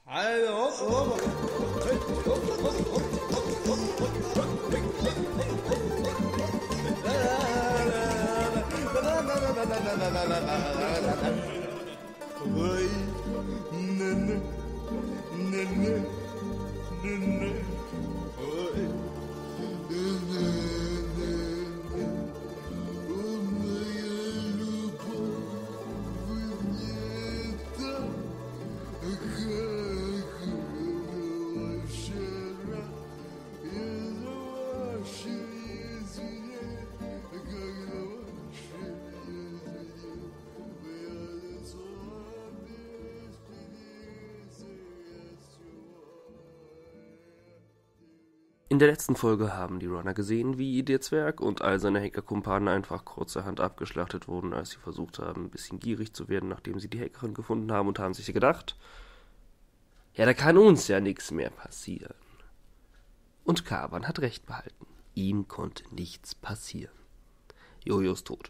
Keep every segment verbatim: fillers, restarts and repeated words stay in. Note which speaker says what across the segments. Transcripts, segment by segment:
Speaker 1: In der letzten Folge haben die Runner gesehen, wie der Zwerg und all seine Hackerkumpanen einfach kurzerhand abgeschlachtet wurden, als sie versucht haben, ein bisschen gierig zu werden, nachdem sie die Hackerin gefunden haben, und haben sich gedacht, ja, da kann uns ja nichts mehr passieren. Und Kaban hat recht behalten. Ihm konnte nichts passieren. Jojo ist tot.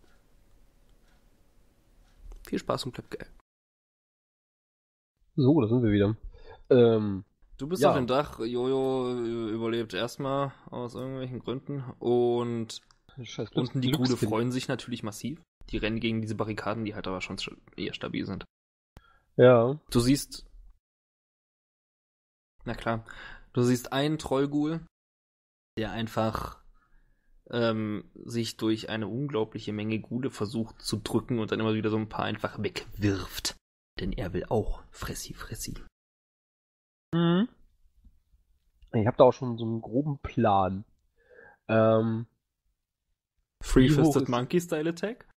Speaker 1: Viel Spaß und bleibt geil.
Speaker 2: So, da sind wir wieder. Ähm,
Speaker 3: Du bist
Speaker 2: Ja.
Speaker 3: auf dem Dach, Jojo äh, überlebt erstmal aus irgendwelchen Gründen und
Speaker 2: scheiß Glücks-
Speaker 3: unten die Gude
Speaker 2: Glückskind.
Speaker 3: freuen sich natürlich massiv. Die rennen gegen diese Barrikaden, die halt aber schon st- eher stabil sind.
Speaker 2: Ja.
Speaker 3: Du siehst, na klar, du siehst einen Trollghoul, der einfach ähm, sich durch eine unglaubliche Menge Gude versucht zu drücken und dann immer wieder so ein paar einfach wegwirft. Denn er will auch Fressi, Fressi.
Speaker 2: Mhm. Ich habe da auch schon so einen groben Plan. Ähm,
Speaker 3: Three-Fisted
Speaker 2: ist-
Speaker 3: Monkey Style Attack?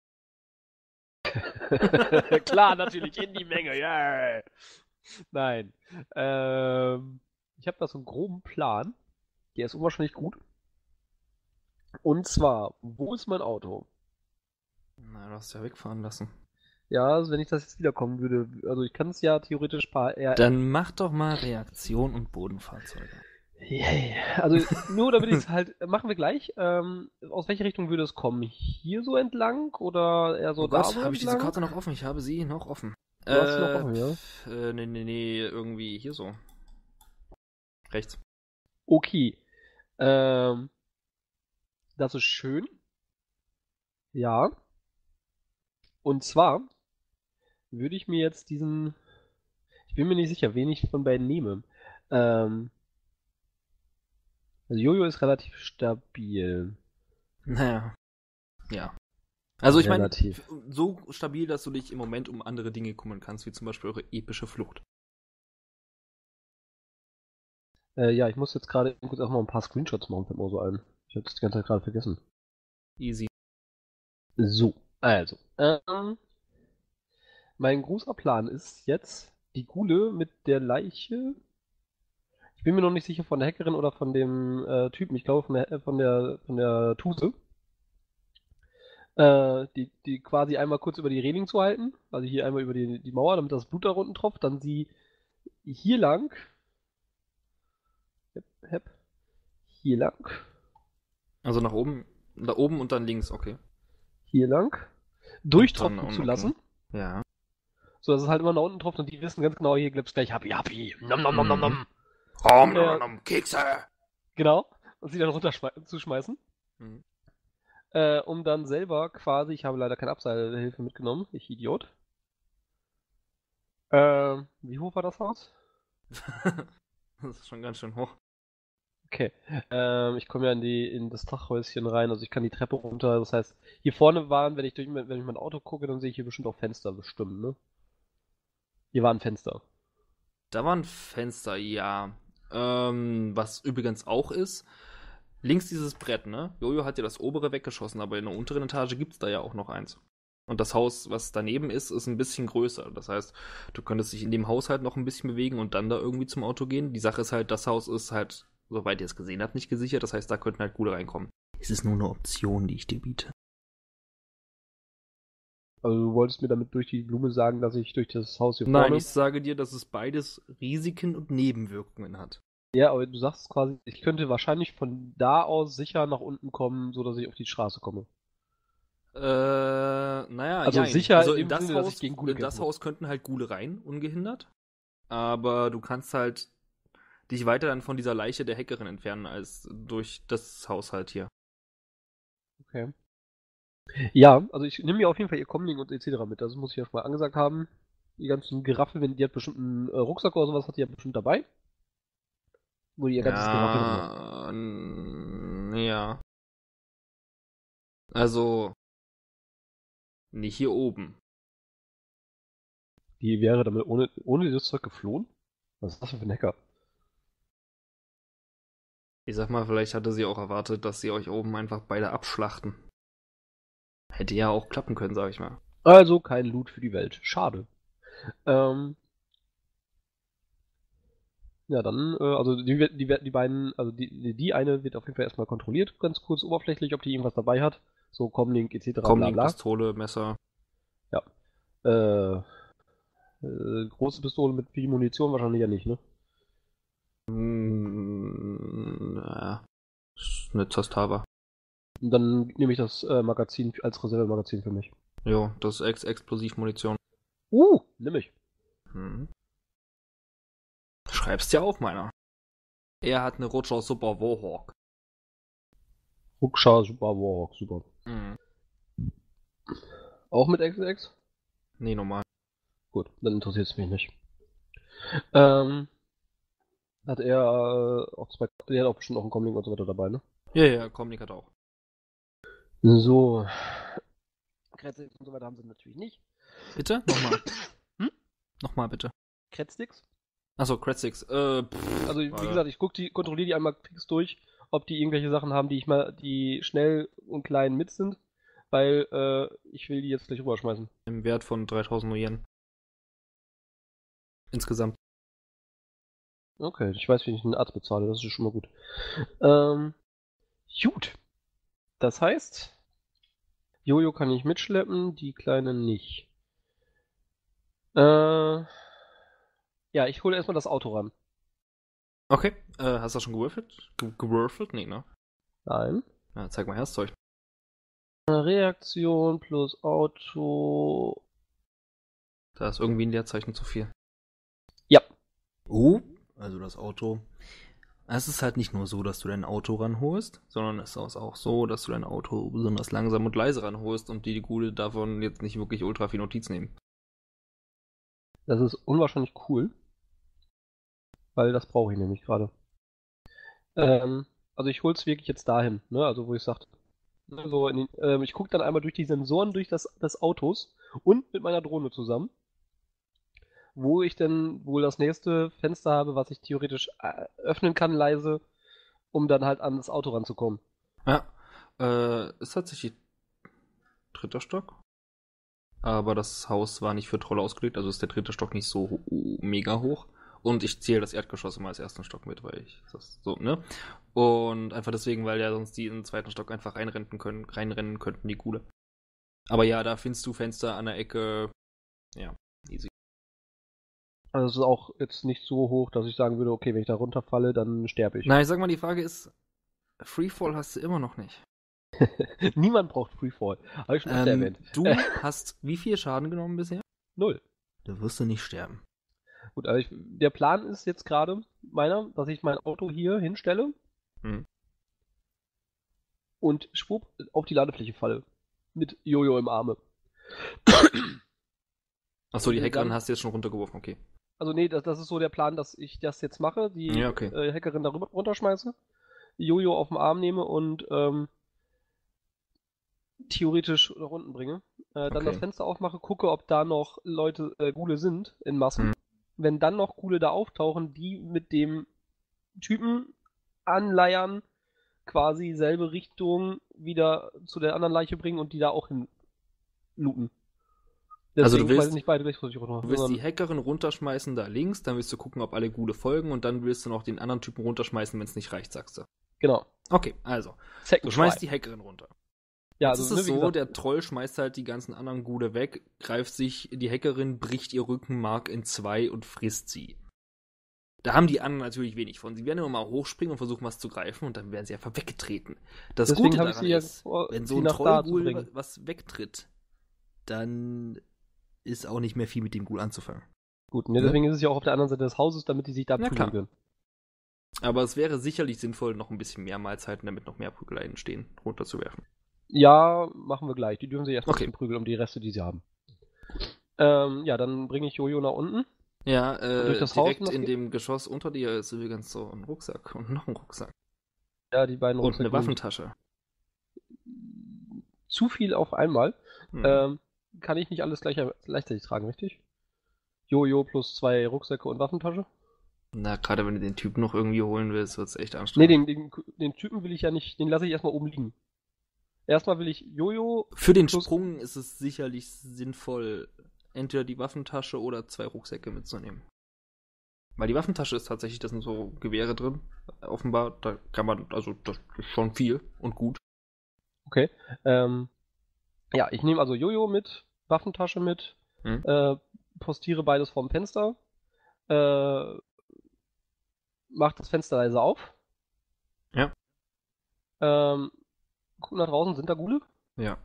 Speaker 2: Klar, natürlich, in die Menge, ja. Nein. Ähm, ich habe da so einen groben Plan. Der ist unwahrscheinlich gut. Und zwar, wo ist mein Auto?
Speaker 3: Na, du hast ja wegfahren lassen.
Speaker 2: Ja, also wenn ich das jetzt wiederkommen würde, also ich kann es ja theoretisch paar eher.
Speaker 3: Dann mach doch mal Reaktion und Bodenfahrzeuge.
Speaker 2: Yay. Also nur damit ich es halt, machen wir gleich. Ähm, aus welcher Richtung würde es kommen? Hier so entlang oder eher so
Speaker 3: Oh
Speaker 2: da
Speaker 3: Gott,
Speaker 2: so
Speaker 3: habe ich diese
Speaker 2: entlang?
Speaker 3: Karte noch offen? Ich habe sie noch offen.
Speaker 2: Du hast sie noch offen, ja?
Speaker 3: pf, Äh, nee, nee, nee, irgendwie hier so. Rechts.
Speaker 2: Okay. Ähm, das ist schön. Ja. Und zwar würde ich mir jetzt diesen. Ich bin mir nicht sicher, wen ich von beiden nehme. Ähm, also Jojo ist relativ stabil.
Speaker 3: Naja. Ja. Also ich meine,
Speaker 2: Relativ.
Speaker 3: so stabil, dass du dich im Moment um andere Dinge kümmern kannst, wie zum Beispiel eure epische Flucht.
Speaker 2: Äh, ja, ich muss jetzt gerade kurz auch mal ein paar Screenshots machen, fällt mir so ein. Ich habe das die ganze Zeit gerade vergessen.
Speaker 3: Easy.
Speaker 2: So, also. Ähm, mein großer Plan ist jetzt, die Gule mit der Leiche. Ich bin mir noch nicht sicher von der Hackerin oder von dem äh, Typen. Ich glaube von der von der von der Tuse. Äh, die, die quasi einmal kurz über die Reling zu halten. Also hier einmal über die, die Mauer, damit das Blut da unten tropft. Dann sie hier lang. Hep, hep. Hier lang.
Speaker 3: Also nach oben, da oben und dann links, okay.
Speaker 2: Hier lang. Durchtropfen
Speaker 3: Und dann
Speaker 2: zu
Speaker 3: unten,
Speaker 2: lassen.
Speaker 3: Ja.
Speaker 2: So, dass es halt immer nach unten tropft und die wissen ganz genau, hier gibt's gleich Happy Happy. Nom nom nom nom nom.
Speaker 3: Rom,
Speaker 2: Äh,
Speaker 3: nom, nom, Kekse!
Speaker 2: Genau. Und sie dann runterzuschmeißen.
Speaker 3: Mhm.
Speaker 2: Äh, um dann selber quasi, ich habe leider keine Abseilhilfe mitgenommen, ich Idiot. Äh, wie hoch war das Haus?
Speaker 3: Das ist schon ganz schön hoch.
Speaker 2: Okay. Ähm, ich komme ja in die in das Dachhäuschen rein, also ich kann die Treppe runter. Das heißt, hier vorne waren, wenn ich durch wenn ich mein Auto gucke, dann sehe ich hier bestimmt auch Fenster bestimmt, ne? Hier waren Fenster.
Speaker 3: Da war ein Fenster, ja. Ähm, was übrigens auch ist, links dieses Brett, ne? Jojo hat ja das obere weggeschossen, aber in der unteren Etage gibt's da ja auch noch eins. Und das Haus, was daneben ist, ist ein bisschen größer. Das heißt, du könntest dich in dem Haus halt noch ein bisschen bewegen und dann da irgendwie zum Auto gehen. Die Sache ist halt, das Haus ist halt, soweit ihr es gesehen habt, nicht gesichert. Das heißt, da könnten halt Gule reinkommen. Es ist nur eine Option, die ich dir biete.
Speaker 2: Also du wolltest mir damit durch die Blume sagen, dass ich durch das Haus hier
Speaker 3: Nein,
Speaker 2: vorne...
Speaker 3: ich sage dir, dass es beides Risiken und Nebenwirkungen hat.
Speaker 2: Ja, aber du sagst quasi, ich könnte wahrscheinlich von da aus sicher nach unten kommen, so dass ich auf die Straße komme.
Speaker 3: Äh, naja,
Speaker 2: Also
Speaker 3: jein.
Speaker 2: sicher
Speaker 3: also
Speaker 2: in
Speaker 3: in
Speaker 2: dem
Speaker 3: das
Speaker 2: Sinne, dass
Speaker 3: Haus,
Speaker 2: ich gegen Gule
Speaker 3: in das
Speaker 2: kämpfe.
Speaker 3: Haus könnten halt Gule rein, ungehindert. aber du kannst halt dich weiter dann von dieser Leiche der Hackerin entfernen, als durch das Haushalt hier.
Speaker 2: Okay. Ja, also ich nehme mir auf jeden Fall ihr Comlink und et cetera mit. Das muss ich ja schon mal angesagt haben. Die ganzen Geraffel, wenn die hat bestimmt einen äh, Rucksack oder sowas, hat die ja bestimmt dabei. Wo die ihr ganzes Geraffel drin hat.
Speaker 3: Ja, n- ja. Also, nicht hier oben.
Speaker 2: Die wäre damit ohne, ohne dieses Zeug geflohen? Was ist das für ein Hacker?
Speaker 3: Ich sag mal, vielleicht hatte sie auch erwartet, dass sie euch oben einfach beide abschlachten. Hätte ja auch klappen können, sag ich mal.
Speaker 2: Also kein Loot für die Welt. Schade. Ähm. Ja, dann, äh, also die, wird- die, wird- die beiden, also die, die, die eine wird auf jeden Fall erstmal kontrolliert, ganz kurz oberflächlich, ob die irgendwas dabei hat. So Comlink et cetera bla
Speaker 3: Comlink,
Speaker 2: bla.
Speaker 3: Pistole, Messer.
Speaker 2: Ja. Äh, äh, große Pistole mit viel Munition wahrscheinlich ja nicht, ne?
Speaker 3: Mm, ja. Ist eine Zastava.
Speaker 2: Und dann nehme ich das äh, Magazin als Reservemagazin für mich.
Speaker 3: Jo, das ist Ex Explosivmunition.
Speaker 2: Uh, nimm ich.
Speaker 3: Hm. Schreibst ja auf, meiner. Er hat eine Rutscher Super Warhawk.
Speaker 2: Ruckscha, super, Warhawk, super.
Speaker 3: Mhm.
Speaker 2: Auch mit X X?
Speaker 3: Nee, normal.
Speaker 2: Gut, dann interessiert es mich nicht. Ähm, hat er äh, auch zwei, der hat auch bestimmt auch einen Comlink und so weiter dabei, ne?
Speaker 3: Ja, ja, Comlink hat auch.
Speaker 2: So. Kretzsticks und so weiter haben sie natürlich nicht.
Speaker 3: Bitte? Nochmal.
Speaker 2: Hm?
Speaker 3: Nochmal, bitte.
Speaker 2: Kretzsticks?
Speaker 3: Achso, Cratsix. Äh, pff,
Speaker 2: Also wie
Speaker 3: warte.
Speaker 2: gesagt, ich guck die, kontrolliere die einmal fix durch, ob die irgendwelche Sachen haben, die ich mal, die schnell und klein mit sind, weil äh, ich will die jetzt gleich rüberschmeißen.
Speaker 3: Im Wert von dreitausend Yen. Insgesamt.
Speaker 2: Okay, ich weiß, wie ich einen Arzt bezahle, das ist schon mal gut. Ähm, gut. Das heißt, Jojo kann ich mitschleppen, die Kleine nicht. Äh, ja, ich hole erstmal das Auto ran.
Speaker 3: Okay, äh, hast du das schon gewürfelt? Ge gewürfelt? Nee, ne?
Speaker 2: Nein.
Speaker 3: Ja, zeig mal her das Zeug.
Speaker 2: Reaktion plus Auto.
Speaker 3: Da ist irgendwie ein Leerzeichen zu viel.
Speaker 2: Ja.
Speaker 3: Oh, also das Auto. Es ist halt nicht nur so, dass du dein Auto ranholst, sondern es ist auch so, dass du dein Auto besonders langsam und leise ranholst und die, die Gute davon jetzt nicht wirklich ultra viel Notiz nehmen.
Speaker 2: Das ist unwahrscheinlich cool. Weil das brauche ich nämlich gerade. Ähm, also ich hol's wirklich jetzt dahin, ne? Also wo ich sagte. So in den, ähm, ich gucke dann einmal durch die Sensoren durch das, des Autos und mit meiner Drohne zusammen, wo ich denn wohl das nächste Fenster habe, was ich theoretisch äh, öffnen kann, leise, um dann halt an das Auto ranzukommen.
Speaker 3: Ja, äh, ist tatsächlich dritter Stock. Aber das Haus war nicht für Trolle ausgelegt, also ist der dritte Stock nicht so ho- mega hoch. Und ich zähle das Erdgeschoss immer als ersten Stock mit, weil ich das so, ne? Und einfach deswegen, weil ja sonst die in den zweiten Stock einfach reinrennen können, reinrennen könnten, die Gule. Aber ja, da findest du Fenster an der Ecke. Ja, easy.
Speaker 2: Also es ist auch jetzt nicht so hoch, dass ich sagen würde, okay, wenn ich da runterfalle, dann sterbe ich.
Speaker 3: Na, ich sag mal, die Frage ist, Freefall hast du immer noch nicht.
Speaker 2: Niemand braucht Freefall. Habe ich schon öfter
Speaker 3: Ähm,
Speaker 2: erwähnt.
Speaker 3: du hast wie viel Schaden genommen bisher?
Speaker 2: Null.
Speaker 3: Da wirst du nicht sterben.
Speaker 2: Gut, also ich, der Plan ist jetzt gerade meiner, dass ich mein Auto hier hinstelle
Speaker 3: Hm.
Speaker 2: und schwupp auf die Ladefläche falle. Mit Jojo im Arme.
Speaker 3: Achso, die
Speaker 2: Und
Speaker 3: Hackerin
Speaker 2: dann-
Speaker 3: hast du jetzt schon runtergeworfen, okay.
Speaker 2: Also nee, das, das ist so der Plan, dass ich das jetzt mache, die
Speaker 3: Ja, okay.
Speaker 2: äh, Hackerin da rüber, runterschmeiße, Jojo auf den Arm nehme und ähm, theoretisch nach unten bringe. Äh, dann
Speaker 3: Okay.
Speaker 2: das Fenster aufmache, gucke, ob da noch Leute, äh, Gule sind in Massen.
Speaker 3: Hm.
Speaker 2: Wenn dann noch Gule da auftauchen, die mit dem Typen anleiern, quasi selbe Richtung wieder zu der anderen Leiche bringen und die da auch hin looten.
Speaker 3: Also du
Speaker 2: Deswegen
Speaker 3: willst-
Speaker 2: quasi nicht beide Rechtsversicherung machen.
Speaker 3: Du willst die
Speaker 2: sondern-
Speaker 3: Hackerin runterschmeißen da links, dann willst du gucken, ob alle Gule folgen und dann willst du noch den anderen Typen runterschmeißen, wenn es nicht reicht, sagst du.
Speaker 2: Genau.
Speaker 3: Okay, also.
Speaker 2: Second
Speaker 3: Du schmeißt
Speaker 2: try.
Speaker 3: die Hackerin runter.
Speaker 2: Ja,
Speaker 3: Jetzt
Speaker 2: also
Speaker 3: ist es
Speaker 2: ne, wie
Speaker 3: so,
Speaker 2: gesagt,
Speaker 3: der Troll schmeißt halt die ganzen anderen Gule weg, greift sich, die Hackerin bricht ihr Rückenmark in zwei und frisst sie. Da haben die anderen natürlich wenig von. Sie werden immer mal hochspringen und versuchen, was zu greifen und dann werden sie einfach weggetreten. Das
Speaker 2: Deswegen
Speaker 3: Gute
Speaker 2: habe ich
Speaker 3: daran
Speaker 2: sie ja
Speaker 3: ist,
Speaker 2: vor,
Speaker 3: wenn so
Speaker 2: sie
Speaker 3: ein
Speaker 2: nach da zu
Speaker 3: Trollghoul
Speaker 2: bringen.
Speaker 3: was wegtritt, dann ist auch nicht mehr viel mit dem Ghoul anzufangen.
Speaker 2: Gut, ne, deswegen ist es ja auch auf der anderen Seite des Hauses, damit die sich da
Speaker 3: Ja,
Speaker 2: prügeln
Speaker 3: klar.
Speaker 2: können.
Speaker 3: Aber es wäre sicherlich sinnvoll, noch ein bisschen mehr Mahlzeiten, damit noch mehr Prügeleien entstehen, runterzuwerfen.
Speaker 2: Ja, machen wir gleich. Die dürfen sich erst
Speaker 3: Okay.
Speaker 2: okay. prügeln um die Reste, die sie haben. Ähm, ja, dann bringe ich Jojo nach unten.
Speaker 3: Ja,
Speaker 2: Und durch
Speaker 3: äh,
Speaker 2: das Haus,
Speaker 3: direkt
Speaker 2: um das
Speaker 3: in
Speaker 2: geht?
Speaker 3: dem Geschoss unter dir ist übrigens so ein Rucksack und noch ein Rucksack.
Speaker 2: Ja, die beiden
Speaker 3: Und
Speaker 2: Rucksäcke.
Speaker 3: eine Waffentasche.
Speaker 2: Zu viel auf einmal.
Speaker 3: Hm.
Speaker 2: Ähm, kann ich nicht alles gleich, gleichzeitig tragen, richtig? Jojo plus zwei Rucksäcke und Waffentasche?
Speaker 3: Na, gerade wenn du den Typen noch irgendwie holen willst, wird's echt
Speaker 2: Nee,
Speaker 3: anstrengend.
Speaker 2: den, den, den Typen will ich ja nicht, den lasse ich erstmal oben liegen. Erstmal will ich Jojo.
Speaker 3: Für den
Speaker 2: plus-
Speaker 3: Sprung ist es sicherlich sinnvoll, entweder die Waffentasche oder zwei Rucksäcke mitzunehmen. Weil die Waffentasche ist tatsächlich, da sind so Gewehre drin. Offenbar, da kann man, also das ist schon viel und gut.
Speaker 2: Okay. Ähm, ja, ich nehme also Jojo mit, Waffentasche mit,
Speaker 3: Hm?
Speaker 2: äh, postiere beides vorm Fenster, äh, mach das Fenster leise auf.
Speaker 3: Ja.
Speaker 2: Ähm, guck nach draußen, sind da Gule?
Speaker 3: Ja.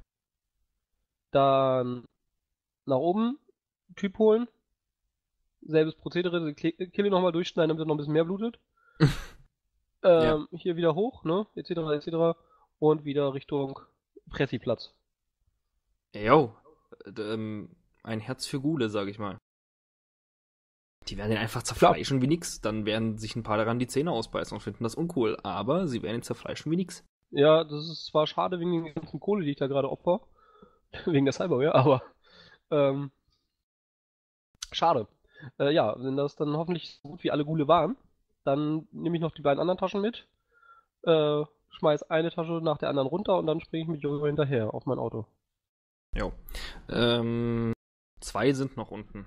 Speaker 2: Dann nach oben, Typ holen. Selbes Prozedere, die Kle- Kehle nochmal durchschneiden, damit er noch ein bisschen mehr blutet. ähm, Hier wieder hoch, ne, et cetera et cetera. Und wieder Richtung Pressiplatz.
Speaker 3: Jo, äh, ähm, ein Herz für Gule, sag ich mal. Die werden ihn einfach zerfleischen wie nix. Dann werden sich ein paar daran die Zähne ausbeißen und finden das uncool. Aber sie werden ihn zerfleischen wie nix.
Speaker 2: Ja, das ist zwar schade wegen der ganzen Kohle, die ich da gerade opfer. wegen der Cyberware, aber ähm, schade. Äh, ja, wenn das dann hoffentlich so gut wie alle Gule waren, dann nehme ich noch die beiden anderen Taschen mit, äh, schmeiß eine Tasche nach der anderen runter und dann springe ich mit Jojo hinterher auf mein Auto.
Speaker 3: Jo. Ähm, zwei sind noch unten.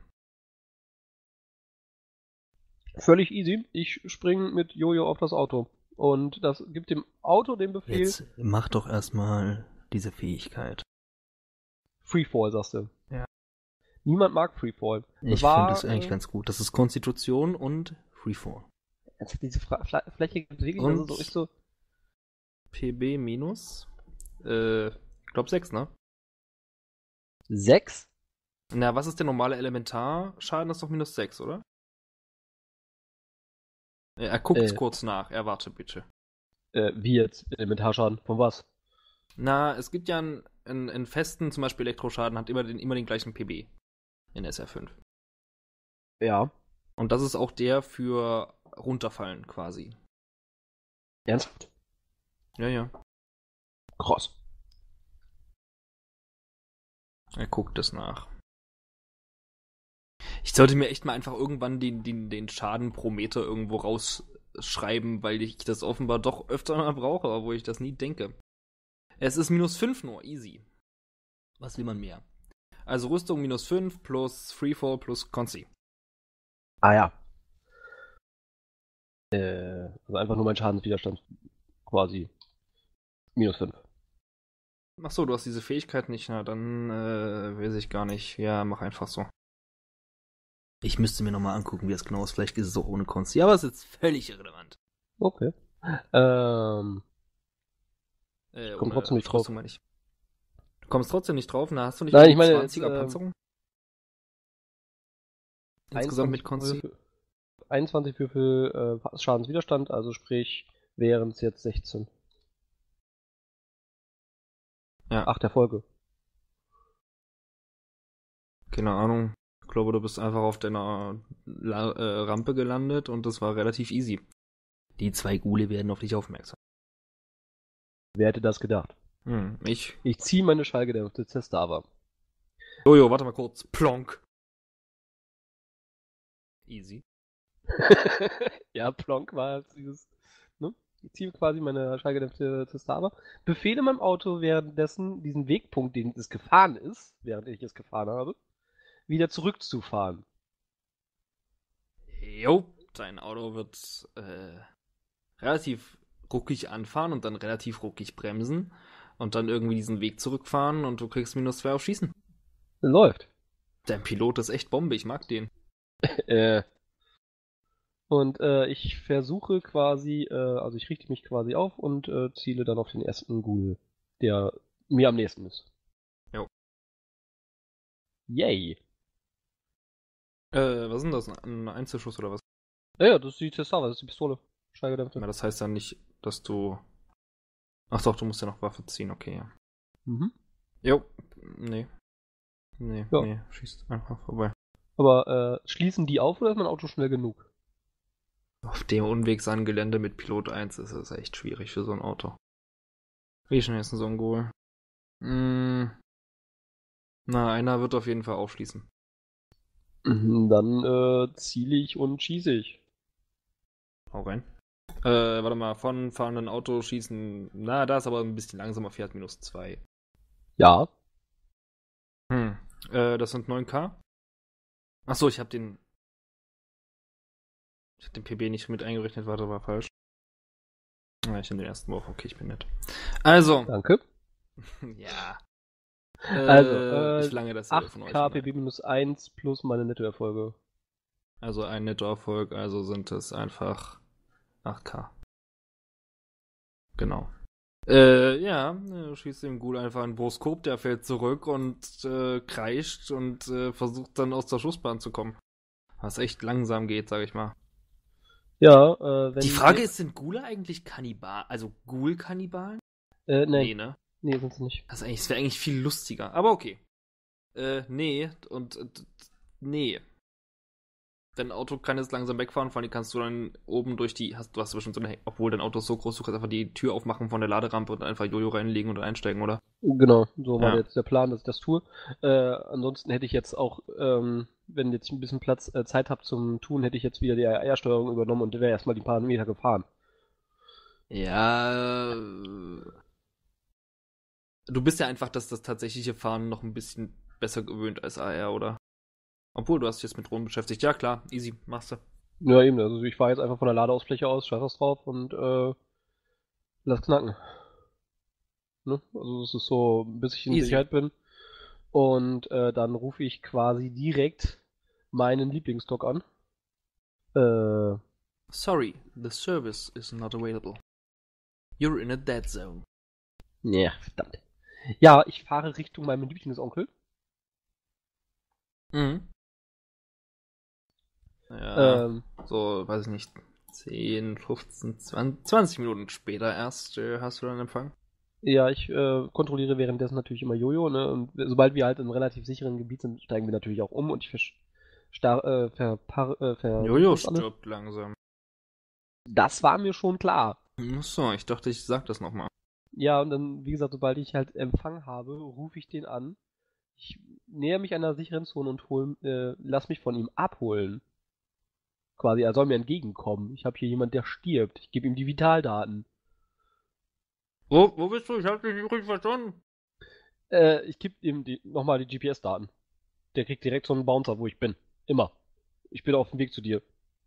Speaker 2: Völlig easy. Ich springe mit Jojo auf das Auto. Und das gibt dem Auto den Befehl.
Speaker 3: Jetzt mach doch erstmal diese Fähigkeit.
Speaker 2: Freefall, sagst du.
Speaker 3: Ja.
Speaker 2: Niemand mag Freefall.
Speaker 3: Ich finde das eigentlich äh, ganz gut. Das ist Konstitution und Freefall.
Speaker 2: Also diese Fra Fla Fläche bewegen, also so ist so.
Speaker 3: P B minus, äh, ich glaube sechs, ne?
Speaker 2: sechs?
Speaker 3: Na, was ist der normale Elementarschaden? Das ist doch minus sechs, oder? Er guckt
Speaker 2: Äh.
Speaker 3: kurz nach. Er warte bitte.
Speaker 2: Äh, wie jetzt? Elementarschaden? Von was?
Speaker 3: Na, es gibt ja einen, einen, einen festen, zum Beispiel Elektroschaden, hat immer den, immer den gleichen P B in S R fünf.
Speaker 2: Ja.
Speaker 3: Und das ist auch der für runterfallen quasi.
Speaker 2: Ernsthaft?
Speaker 3: Ja, ja.
Speaker 2: Krass.
Speaker 3: Er guckt es nach. Ich sollte mir echt mal einfach irgendwann den, den, den Schaden pro Meter irgendwo rausschreiben, weil ich das offenbar doch öfter mal brauche, aber wo ich das nie denke. Es ist minus fünf nur, easy. Was will man mehr? Also Rüstung minus fünf plus Freefall plus Conci.
Speaker 2: Ah ja. Äh, also einfach nur mein Schadenswiderstand quasi. minus fünf.
Speaker 3: Ach so, du hast diese Fähigkeit nicht, na dann äh, weiß ich gar nicht. Ja, mach einfach so. Ich müsste mir nochmal angucken, wie das genau ist. Vielleicht ist es auch ohne Conci, aber es ist jetzt völlig irrelevant.
Speaker 2: Okay. Ähm.
Speaker 3: Äh,
Speaker 2: Ich komm
Speaker 3: ohne
Speaker 2: trotzdem nicht drauf.
Speaker 3: Rüstung meine ich. Du kommst trotzdem nicht drauf, na hast du nicht
Speaker 2: Nein,
Speaker 3: die
Speaker 2: ich meine
Speaker 3: zwanziger
Speaker 2: jetzt, ähm,
Speaker 3: Panzerung? Insgesamt mit Conci?
Speaker 2: Würfel, einundzwanzig Würfel äh, Schadenswiderstand, also sprich, wären es jetzt sechzehn.
Speaker 3: Ja.
Speaker 2: Ach, der Folge.
Speaker 3: Keine Ahnung. Ich glaube, du bist einfach auf deiner La äh, Rampe gelandet und das war relativ easy. Die zwei Gule werden auf dich aufmerksam.
Speaker 2: Wer hätte das gedacht?
Speaker 3: Hm, ich.
Speaker 2: Ich ziehe meine schallgedämpfte Zestava.
Speaker 3: Jojo, warte mal kurz. Plonk. Easy.
Speaker 2: Ja, Plonk war dieses, ne? Ich ziehe quasi meine schallgedämpfte Zestava. Befehle meinem Auto währenddessen diesen Wegpunkt, den es gefahren ist, während ich es gefahren habe, wieder zurückzufahren.
Speaker 3: Jo, dein Auto wird äh, relativ ruckig anfahren und dann relativ ruckig bremsen und dann irgendwie diesen Weg zurückfahren und du kriegst minus zwei auf Schießen.
Speaker 2: Läuft.
Speaker 3: Dein Pilot ist echt Bombe, ich mag den.
Speaker 2: äh. Und äh, ich versuche quasi, äh, also ich richte mich quasi auf und äh, ziele dann auf den ersten Ghoul, der mir am nächsten ist.
Speaker 3: Jo.
Speaker 2: Yay.
Speaker 3: Äh, was ist denn das? Ein Einzelschuss oder was?
Speaker 2: Ja, ja, das ist die Testava, das ist die Pistole. Schallgedämpfte.
Speaker 3: Ja, das heißt dann nicht, dass du. Ach doch, du musst ja noch Waffe ziehen, okay, ja.
Speaker 2: Mhm.
Speaker 3: Jo, nee. Nee,
Speaker 2: Ja.
Speaker 3: nee, schießt einfach vorbei.
Speaker 2: Aber äh, schließen die auf oder ist mein Auto schnell genug?
Speaker 3: Auf dem unwegsamen Gelände mit Pilot eins ist es echt schwierig für so ein Auto. Wie schnell ist denn so ein Goal? Hm. Na, einer wird auf jeden Fall aufschließen.
Speaker 2: Mhm, dann äh, ziele ich und schieße ich.
Speaker 3: Hau rein. Äh, warte mal, von fahrenden Auto schießen. Na, da ist aber ein bisschen langsamer, fährt minus zwei.
Speaker 2: Ja.
Speaker 3: Hm. Äh, das sind neun K. Achso, ich hab den. Ich hab den P B nicht mit eingerechnet, warte, war falsch. Ja, ich nehme den ersten Wurf, okay, ich bin nett. Also.
Speaker 2: Danke.
Speaker 3: Ja.
Speaker 2: Also,
Speaker 3: Äh,
Speaker 2: äh,
Speaker 3: ich verlange das hier von
Speaker 2: acht
Speaker 3: euch.
Speaker 2: K P B minus eins plus meine Nettoerfolge.
Speaker 3: Also ein Nettoerfolg, also sind es einfach acht K. Genau. Äh, ja, du schießt dem Ghoul einfach einen Boskop, der fällt zurück und äh, kreischt und äh, versucht dann aus der Schussbahn zu kommen. Was echt langsam geht, sag ich mal.
Speaker 2: Ja, äh, wenn...
Speaker 3: Die Frage ist, sind Ghule eigentlich Kannibalen? Also Ghoul-Kannibalen?
Speaker 2: Äh, nee.
Speaker 3: Nee, ne?
Speaker 2: Nee, sind sie nicht.
Speaker 3: Das, das wäre eigentlich viel lustiger, aber okay. Äh, nee, und äh, nee. Dein Auto kann jetzt langsam wegfahren, vor allem kannst du dann oben durch die, hast du hast bestimmt so eine, obwohl dein Auto ist so groß, du kannst einfach die Tür aufmachen von der Laderampe und einfach Jojo reinlegen und einsteigen, oder?
Speaker 2: Genau, so war
Speaker 3: Ja.
Speaker 2: jetzt der Plan, dass ich das tue. Äh, ansonsten hätte ich jetzt auch, ähm, wenn jetzt ein bisschen Platz, äh, Zeit habe zum Tun, hätte ich jetzt wieder die R R-Steuerung übernommen und wäre erstmal die paar Meter gefahren.
Speaker 3: Ja. äh, Du bist ja einfach, dass das tatsächliche Fahren noch ein bisschen besser gewöhnt als A R, oder? Obwohl, du hast dich jetzt mit Drohnen beschäftigt. Ja, klar, easy, machst du.
Speaker 2: Ja, eben, also ich fahre jetzt einfach von der Ladeausfläche aus, scheiß was drauf und äh, lass knacken. Ne? Also es ist so, bis ich in
Speaker 3: Easy.
Speaker 2: Sicherheit bin. Und äh, dann rufe ich quasi direkt meinen Lieblingsdoc an. Äh,
Speaker 3: Sorry, the service is not available. You're in a dead zone.
Speaker 2: ja, verdammt. Ja, ich fahre Richtung meinem Lieblingsonkel.
Speaker 3: Mhm. Ja,
Speaker 2: Ähm,
Speaker 3: so, weiß ich nicht, zehn, fünfzehn, zwanzig, zwanzig Minuten später erst äh, hast du dann Empfang.
Speaker 2: ja, ich äh, kontrolliere währenddessen natürlich immer Jojo, ne? Und sobald wir halt im relativ sicheren Gebiet sind, steigen wir natürlich auch um und ich versch- star äh, verpar äh, ver
Speaker 3: Jojo
Speaker 2: uns alle.
Speaker 3: stirbt langsam.
Speaker 2: Das war mir schon klar.
Speaker 3: Achso, ich dachte, ich sag das nochmal.
Speaker 2: Ja, und dann, wie gesagt, sobald ich halt Empfang habe, rufe ich den an. Ich näher mich einer sicheren Zone und hol, äh, lass mich von ihm abholen. Quasi, er soll mir entgegenkommen. Ich habe hier jemand, der stirbt. Ich gebe ihm die Vitaldaten.
Speaker 3: Wo, wo bist du? Ich hab dich nicht richtig verstanden.
Speaker 2: Äh, ich gebe ihm die, nochmal die G P S-Daten. Der kriegt direkt so einen Bouncer, wo ich bin. Immer. Ich bin auf dem Weg zu dir.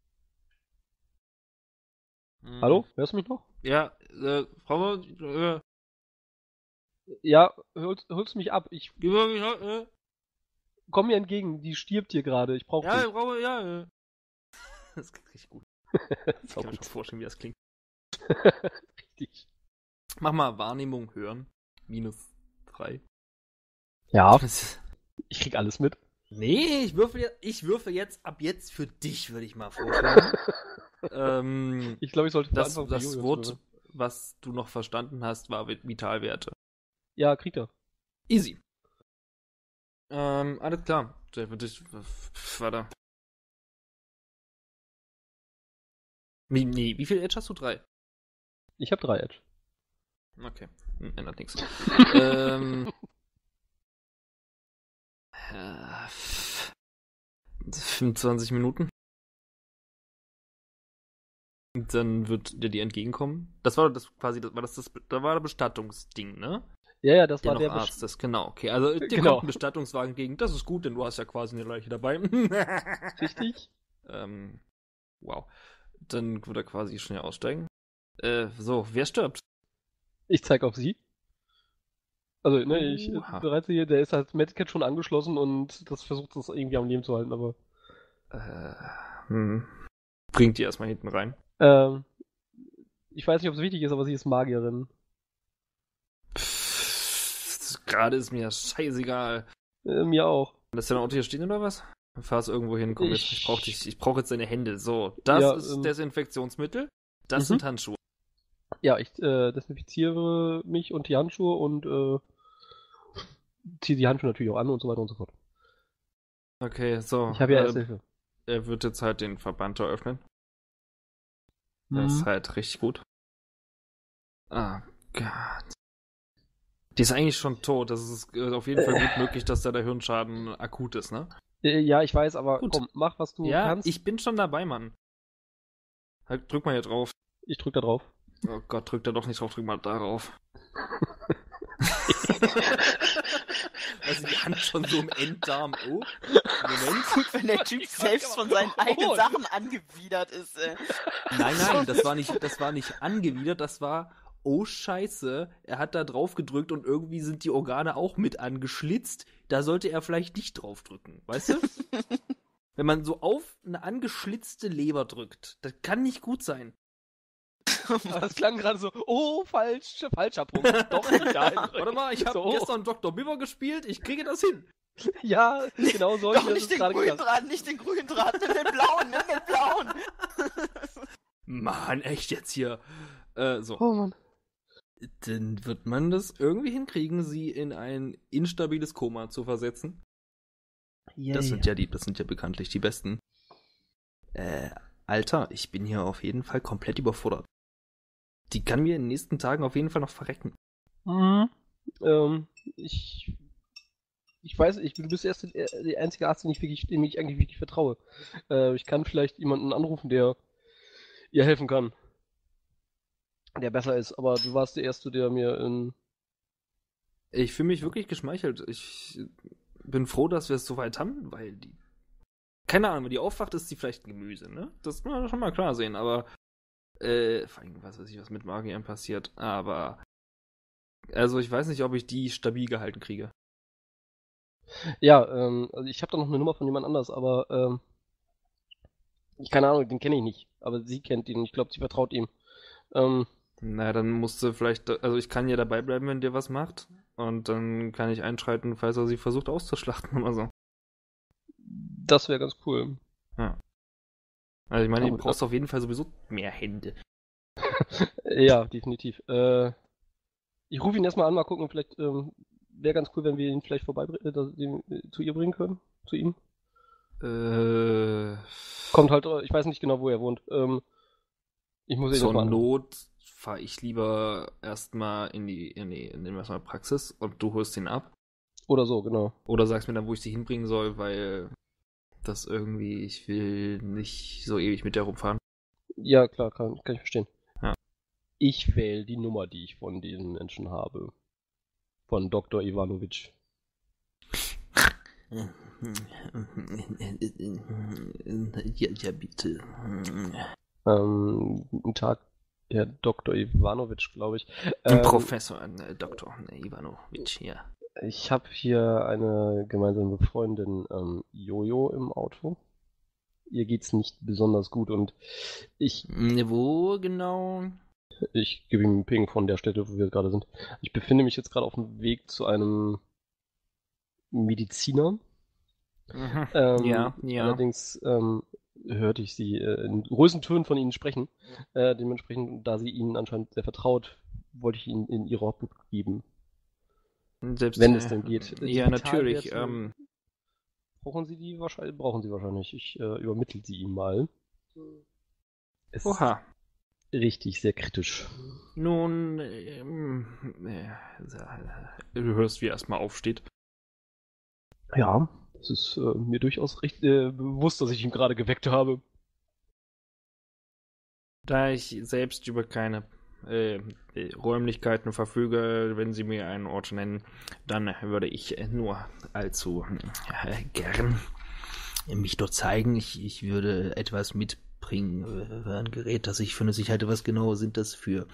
Speaker 3: Hm.
Speaker 2: Hallo? Hörst du mich noch?
Speaker 3: Ja, äh, Frau, äh,
Speaker 2: Ja, holst, holst mich ab. Ich
Speaker 3: gib mir, äh,
Speaker 2: komm mir entgegen. Die stirbt hier gerade. Ich brauche
Speaker 3: ja,
Speaker 2: dich.
Speaker 3: ich brauche, ja, äh. Das klingt richtig gut.
Speaker 2: Das
Speaker 3: Ich
Speaker 2: ist auch
Speaker 3: kann mir
Speaker 2: gut.
Speaker 3: schon vorstellen, wie das klingt.
Speaker 2: Richtig.
Speaker 3: Mach mal Wahrnehmung hören. Minus drei.
Speaker 2: Ja, ich krieg alles mit.
Speaker 3: Nee, ich würfel jetzt, ich würfel jetzt ab jetzt für dich, würde ich mal vorschlagen. ähm,
Speaker 2: Ich glaube, ich sollte
Speaker 3: das
Speaker 2: anfangen,
Speaker 3: das
Speaker 2: für Jojo zu
Speaker 3: Wort,
Speaker 2: würfeln.
Speaker 3: was du noch verstanden hast, war Vitalwerte.
Speaker 2: Ja, kriegt er.
Speaker 3: Easy. Ähm, alles klar. Der wird dich. Warte. Wie, nee, wie viel Edge hast du? Drei.
Speaker 2: Ich habe drei Edge.
Speaker 3: Okay, hm, ändert nichts. ähm. Äh, fünfundzwanzig Minuten. Und dann wird der dir entgegenkommen. Das war das quasi, das war das, das da war der Bestattungsding, ne?
Speaker 2: Ja, ja, das
Speaker 3: Der
Speaker 2: war
Speaker 3: noch
Speaker 2: der
Speaker 3: Arzt ist, genau. Okay, also dir
Speaker 2: Genau.
Speaker 3: kommt ein Bestattungswagen entgegen. Das ist gut, denn du hast ja quasi eine Leiche dabei.
Speaker 2: Richtig?
Speaker 3: ähm, wow. Dann wird er quasi schnell aussteigen. Äh, so, wer stirbt?
Speaker 2: Ich zeig auf sie. Also, ne, ich äh,
Speaker 3: Oha.
Speaker 2: bereits hier, der ist als Medkit schon angeschlossen und das versucht es irgendwie am Leben zu halten, aber.
Speaker 3: Äh, hm. Bringt die erstmal hinten rein.
Speaker 2: Ähm, ich weiß nicht, ob es wichtig ist, aber sie ist Magierin.
Speaker 3: Pff, gerade ist mir scheißegal.
Speaker 2: Äh, mir auch.
Speaker 3: Lässt du dein Auto hier stehen oder was? Fahr's irgendwo hin, komm jetzt,
Speaker 2: Ich-
Speaker 3: ich brauch dich, ich brauch jetzt deine Hände. So, das
Speaker 2: Ja,
Speaker 3: ist
Speaker 2: ähm,
Speaker 3: Desinfektionsmittel, das
Speaker 2: mhm.
Speaker 3: sind Handschuhe.
Speaker 2: Ja, ich äh, desinfiziere mich und die Handschuhe und äh, ziehe die Handschuhe natürlich auch an und so weiter und so fort.
Speaker 3: Okay, so.
Speaker 2: Ich habe ja
Speaker 3: äh,
Speaker 2: Erste Hilfe.
Speaker 3: Er wird jetzt halt den Verband eröffnen. Das ist
Speaker 2: Mhm.
Speaker 3: halt richtig gut. Ah, Gott. Die ist eigentlich schon tot. Das ist äh, auf jeden Fall gut möglich, dass da der Hirnschaden akut ist, ne?
Speaker 2: Äh, ja, ich weiß, aber
Speaker 3: Gut.
Speaker 2: komm, mach, was du
Speaker 3: Ja,
Speaker 2: kannst.
Speaker 3: ich bin schon dabei, Mann. Halt, drück mal hier drauf.
Speaker 2: Ich drück da drauf.
Speaker 3: Oh Gott, drück da doch nicht drauf, drück mal darauf. Also die Hand schon so im Enddarm. Oh, Moment.
Speaker 4: Gut, wenn der Typ selbst von seinen eigenen Sachen angewidert ist. Äh.
Speaker 3: Nein, nein, das war nicht, das war nicht angewidert, das war, oh Scheiße, er hat da drauf gedrückt und irgendwie sind die Organe auch mit angeschlitzt. Da sollte er vielleicht nicht drauf drücken, weißt du? Wenn man so auf eine angeschlitzte Leber drückt, das kann nicht gut sein.
Speaker 2: Das klang gerade so, oh, falsch, falscher Punkt. Doch, egal.
Speaker 3: Warte mal, ich habe
Speaker 2: So.
Speaker 3: gestern Doktor Biber gespielt, ich kriege das hin.
Speaker 2: Ja, genau so.
Speaker 4: Doch nicht den grünen Draht, nicht den grünen Draht, nimm den blauen, nimm den blauen.
Speaker 3: Mann, echt jetzt hier. Äh, so.
Speaker 2: Oh Mann.
Speaker 3: Dann wird man das irgendwie hinkriegen, sie in ein instabiles Koma zu versetzen.
Speaker 2: Yeah.
Speaker 3: Das sind ja die, das sind ja bekanntlich die besten. Äh, Alter, ich bin hier auf jeden Fall komplett überfordert. Die kann mir in den nächsten Tagen auf jeden Fall noch verrecken.
Speaker 2: Mhm. Ähm, ich. Ich weiß, ich, du bist erst der, der einzige Arzt, den ich wirklich, dem ich eigentlich wirklich vertraue. Äh, ich kann vielleicht jemanden anrufen, der ihr helfen kann. Der besser ist, aber du warst der Erste, der mir in.
Speaker 3: Ich fühle mich wirklich geschmeichelt. Ich bin froh, dass wir es soweit haben, weil die. Keine Ahnung, wenn die aufwacht, ist sie vielleicht ein Gemüse, ne? Das kann man schon mal klar sehen, aber. Äh, vor allem, was weiß ich, was mit Magiern passiert, aber. Also, ich weiß nicht, ob ich die stabil gehalten kriege.
Speaker 2: Ja, ähm, also ich habe da noch eine Nummer von jemand anders, aber ähm, ich keine Ahnung, den kenne ich nicht. Aber sie kennt ihn und ich glaube, sie vertraut ihm. Ähm,
Speaker 3: Na, dann musst du vielleicht, also ich kann ja dabei bleiben, wenn der was macht. Und dann kann ich einschreiten, falls er sie versucht auszuschlachten oder so.
Speaker 2: das wäre ganz cool.
Speaker 3: Also ich meine, du
Speaker 2: Aber-
Speaker 3: brauchst auf jeden Fall sowieso mehr Hände.
Speaker 2: Ja, definitiv. Äh, ich rufe ihn erstmal an, mal gucken, vielleicht ähm, wäre ganz cool, wenn wir ihn vielleicht vorbei äh, das- den, äh, zu ihr bringen können. Zu ihm.
Speaker 3: Äh,
Speaker 2: Kommt halt, äh, ich weiß nicht genau, wo er wohnt. Ähm, ich muss ihn
Speaker 3: zur
Speaker 2: erstmal anrufen.
Speaker 3: Not fahre ich lieber erstmal in die, in die, in die erstmal Praxis und du holst ihn ab.
Speaker 2: Oder so, genau.
Speaker 3: Oder sagst mir dann, wo ich sie hinbringen soll, weil das irgendwie, ich will nicht so ewig mit der rumfahren.
Speaker 2: Ja, klar, kann, kann ich verstehen.
Speaker 3: Ja.
Speaker 2: Ich wähle die Nummer, die ich von diesen Menschen habe. Von Doktor Ivanovic.
Speaker 3: Ja, ja, bitte.
Speaker 2: Ähm, guten Tag, Herr Doktor Ivanovic, glaube ich.
Speaker 3: Ein
Speaker 2: Ähm,
Speaker 3: Professor, ein äh, Doktor äh, Ivanovic, ja.
Speaker 2: Ich habe hier eine gemeinsame Freundin, ähm, Jojo, im Auto. Ihr geht's nicht besonders gut und ich,
Speaker 3: Wo genau?
Speaker 2: ich gebe ihm einen Ping von der Stelle, wo wir gerade sind. Ich befinde mich jetzt gerade auf dem Weg zu einem Mediziner.
Speaker 3: Mhm.
Speaker 2: Ähm,
Speaker 3: Ja, ja.
Speaker 2: Allerdings ähm, hörte ich sie äh, in größten Tönen von ihnen sprechen. Äh, dementsprechend, da sie ihnen anscheinend sehr vertraut, wollte ich ihnen in ihre Obhut geben.
Speaker 3: Selbst,
Speaker 2: wenn es denn geht. Die
Speaker 3: Ja, natürlich.
Speaker 2: Vitalwerte-
Speaker 3: Ähm,
Speaker 2: Brauchen Sie die wahrscheinlich? Brauchen Sie wahrscheinlich. Ich äh, übermittle sie ihm mal. Es
Speaker 3: oha.
Speaker 2: ist richtig sehr kritisch.
Speaker 3: Nun, ähm, äh, du hörst, wie er erstmal aufsteht.
Speaker 2: Ja, es ist äh, mir durchaus recht äh, bewusst, dass ich ihn gerade geweckt habe.
Speaker 3: Da ich selbst über keine äh, Räumlichkeiten verfüge, wenn Sie mir einen Ort nennen, dann würde ich nur allzu äh, gern mich dort zeigen. Ich, ich würde etwas mitbringen, äh, ein Gerät, das ich für eine Sicherheit, was genau sind das für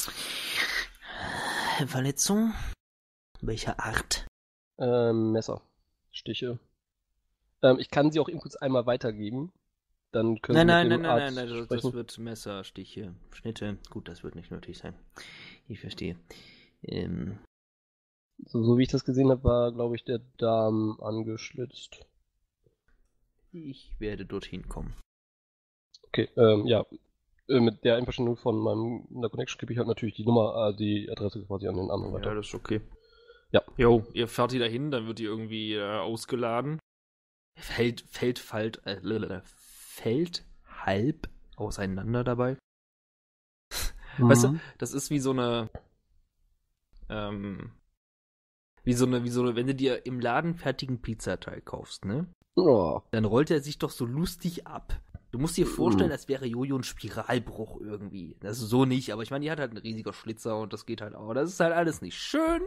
Speaker 3: äh, Verletzungen? Welcher Art?
Speaker 2: Ähm, Messer. Stiche. Ähm, ich kann sie auch eben kurz einmal weitergeben. Dann können
Speaker 3: Nein,
Speaker 2: Sie
Speaker 3: nein,
Speaker 2: mit
Speaker 3: nein,
Speaker 2: dem
Speaker 3: nein,
Speaker 2: Arzt
Speaker 3: nein, nein, das,
Speaker 2: sprechen.
Speaker 3: das wird Messer, Stiche, Schnitte. Gut, das wird nicht nötig sein. Ich verstehe. Ähm,
Speaker 2: So, so wie ich das gesehen habe, war, glaube ich, der Darm angeschlitzt.
Speaker 3: Ich werde dorthin kommen.
Speaker 2: Okay, ähm, ja. Äh, Mit der Einverständnis von meinem in der Connection gebe ich halt natürlich die Nummer, äh, die Adresse quasi an den anderen
Speaker 3: Ja,
Speaker 2: weiter.
Speaker 3: das ist okay.
Speaker 2: Ja.
Speaker 3: Jo, ihr fahrt die dahin, dann wird die irgendwie äh, ausgeladen. Fällt, fällt, fällt, äh, lalalala, fällt halb auseinander dabei. Weißt du, das ist wie so eine, ähm, wie so eine, wie so eine, wenn du dir im Laden fertigen Pizzateig kaufst, ne?
Speaker 2: Oh.
Speaker 3: Dann rollt er sich doch so lustig ab. Du musst dir vorstellen, als wäre Jojo ein Spiralbruch irgendwie. Das ist so nicht, aber ich meine, die hat halt einen riesigen Schlitzer und das geht halt auch. Das ist halt alles nicht schön.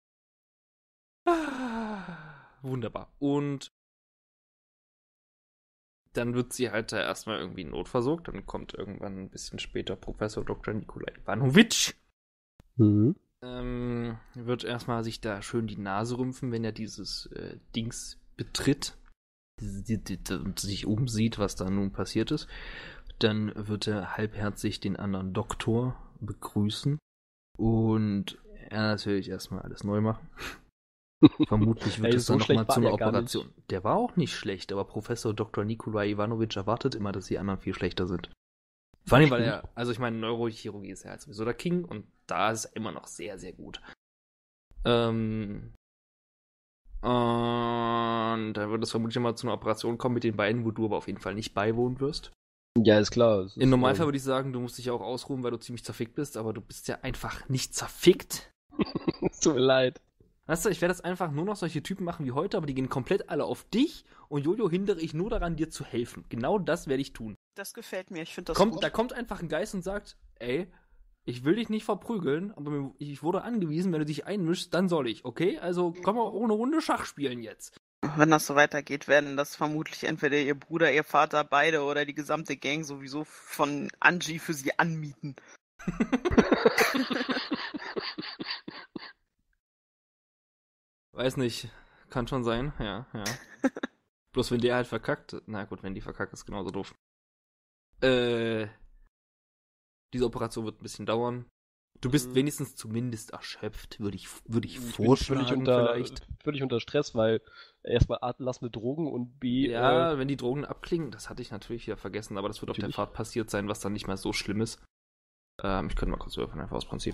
Speaker 3: Ah, wunderbar. Und dann wird sie halt da erstmal irgendwie notversorgt. Dann kommt irgendwann ein bisschen später Professor Doktor Nikolai Ivanovic.
Speaker 2: Mhm.
Speaker 3: Ähm, wird erstmal sich da schön die Nase rümpfen, wenn er dieses äh, Dings betritt und sich umsieht, was da nun passiert ist. Dann wird er halbherzig den anderen Doktor begrüßen und er natürlich erstmal alles neu machen. Vermutlich wird
Speaker 2: Ey,
Speaker 3: es
Speaker 2: so
Speaker 3: dann nochmal
Speaker 2: schlecht war
Speaker 3: zu einer
Speaker 2: der gar
Speaker 3: Operation. Der war auch nicht schlecht, aber Professor Doktor Nikolai Ivanovic erwartet immer, dass die anderen viel schlechter sind. Vor allem, weil er, also ich meine, Neurochirurgie ist ja halt sowieso der King und da ist er immer noch sehr, sehr gut. Ähm, und da wird es vermutlich mal zu einer Operation kommen mit den beiden, wo du aber auf jeden Fall nicht beiwohnen wirst.
Speaker 2: Ja, ist klar. Es ist,
Speaker 3: Im Normalfall
Speaker 2: ähm,
Speaker 3: würde ich sagen, du musst dich auch ausruhen, weil du ziemlich zerfickt bist, aber du bist ja einfach nicht zerfickt.
Speaker 2: es tut mir leid.
Speaker 3: Weißt du, ich werde jetzt einfach nur noch solche Typen machen wie heute, aber die gehen komplett alle auf dich und Jojo hindere ich nur daran, dir zu helfen. Genau das werde ich tun.
Speaker 4: Das gefällt mir, ich finde das
Speaker 3: Kommt,
Speaker 4: gut.
Speaker 3: da kommt einfach ein Geist und sagt, ey, ich will dich nicht verprügeln, aber mir- ich wurde angewiesen, wenn du dich einmischst, dann soll ich, okay? Also komm mal ohne Runde Schach spielen jetzt.
Speaker 4: Wenn das so weitergeht, werden das vermutlich entweder ihr Bruder, ihr Vater, beide oder die gesamte Gang sowieso von Angie für sie anmieten.
Speaker 3: Weiß nicht, kann schon sein, ja, ja. Bloß wenn der halt verkackt, na gut, wenn die verkackt, ist genauso doof. Äh, diese Operation wird ein bisschen dauern. Du bist
Speaker 2: Mhm.
Speaker 3: wenigstens zumindest erschöpft, würde ich, würde ich
Speaker 2: Ich bin völlig
Speaker 3: vorschlagen
Speaker 2: unter,
Speaker 3: vielleicht.
Speaker 2: völlig unter Stress, weil erstmal atemlassende Drogen und B.
Speaker 3: Ja,
Speaker 2: Äh,
Speaker 3: wenn die Drogen abklingen, das hatte ich natürlich wieder vergessen, aber das wird auf der
Speaker 2: Natürlich.
Speaker 3: Fahrt passiert sein, was dann nicht mehr so schlimm ist. Ähm, ich könnte mal kurz würfeln, einfach aus Prinzip.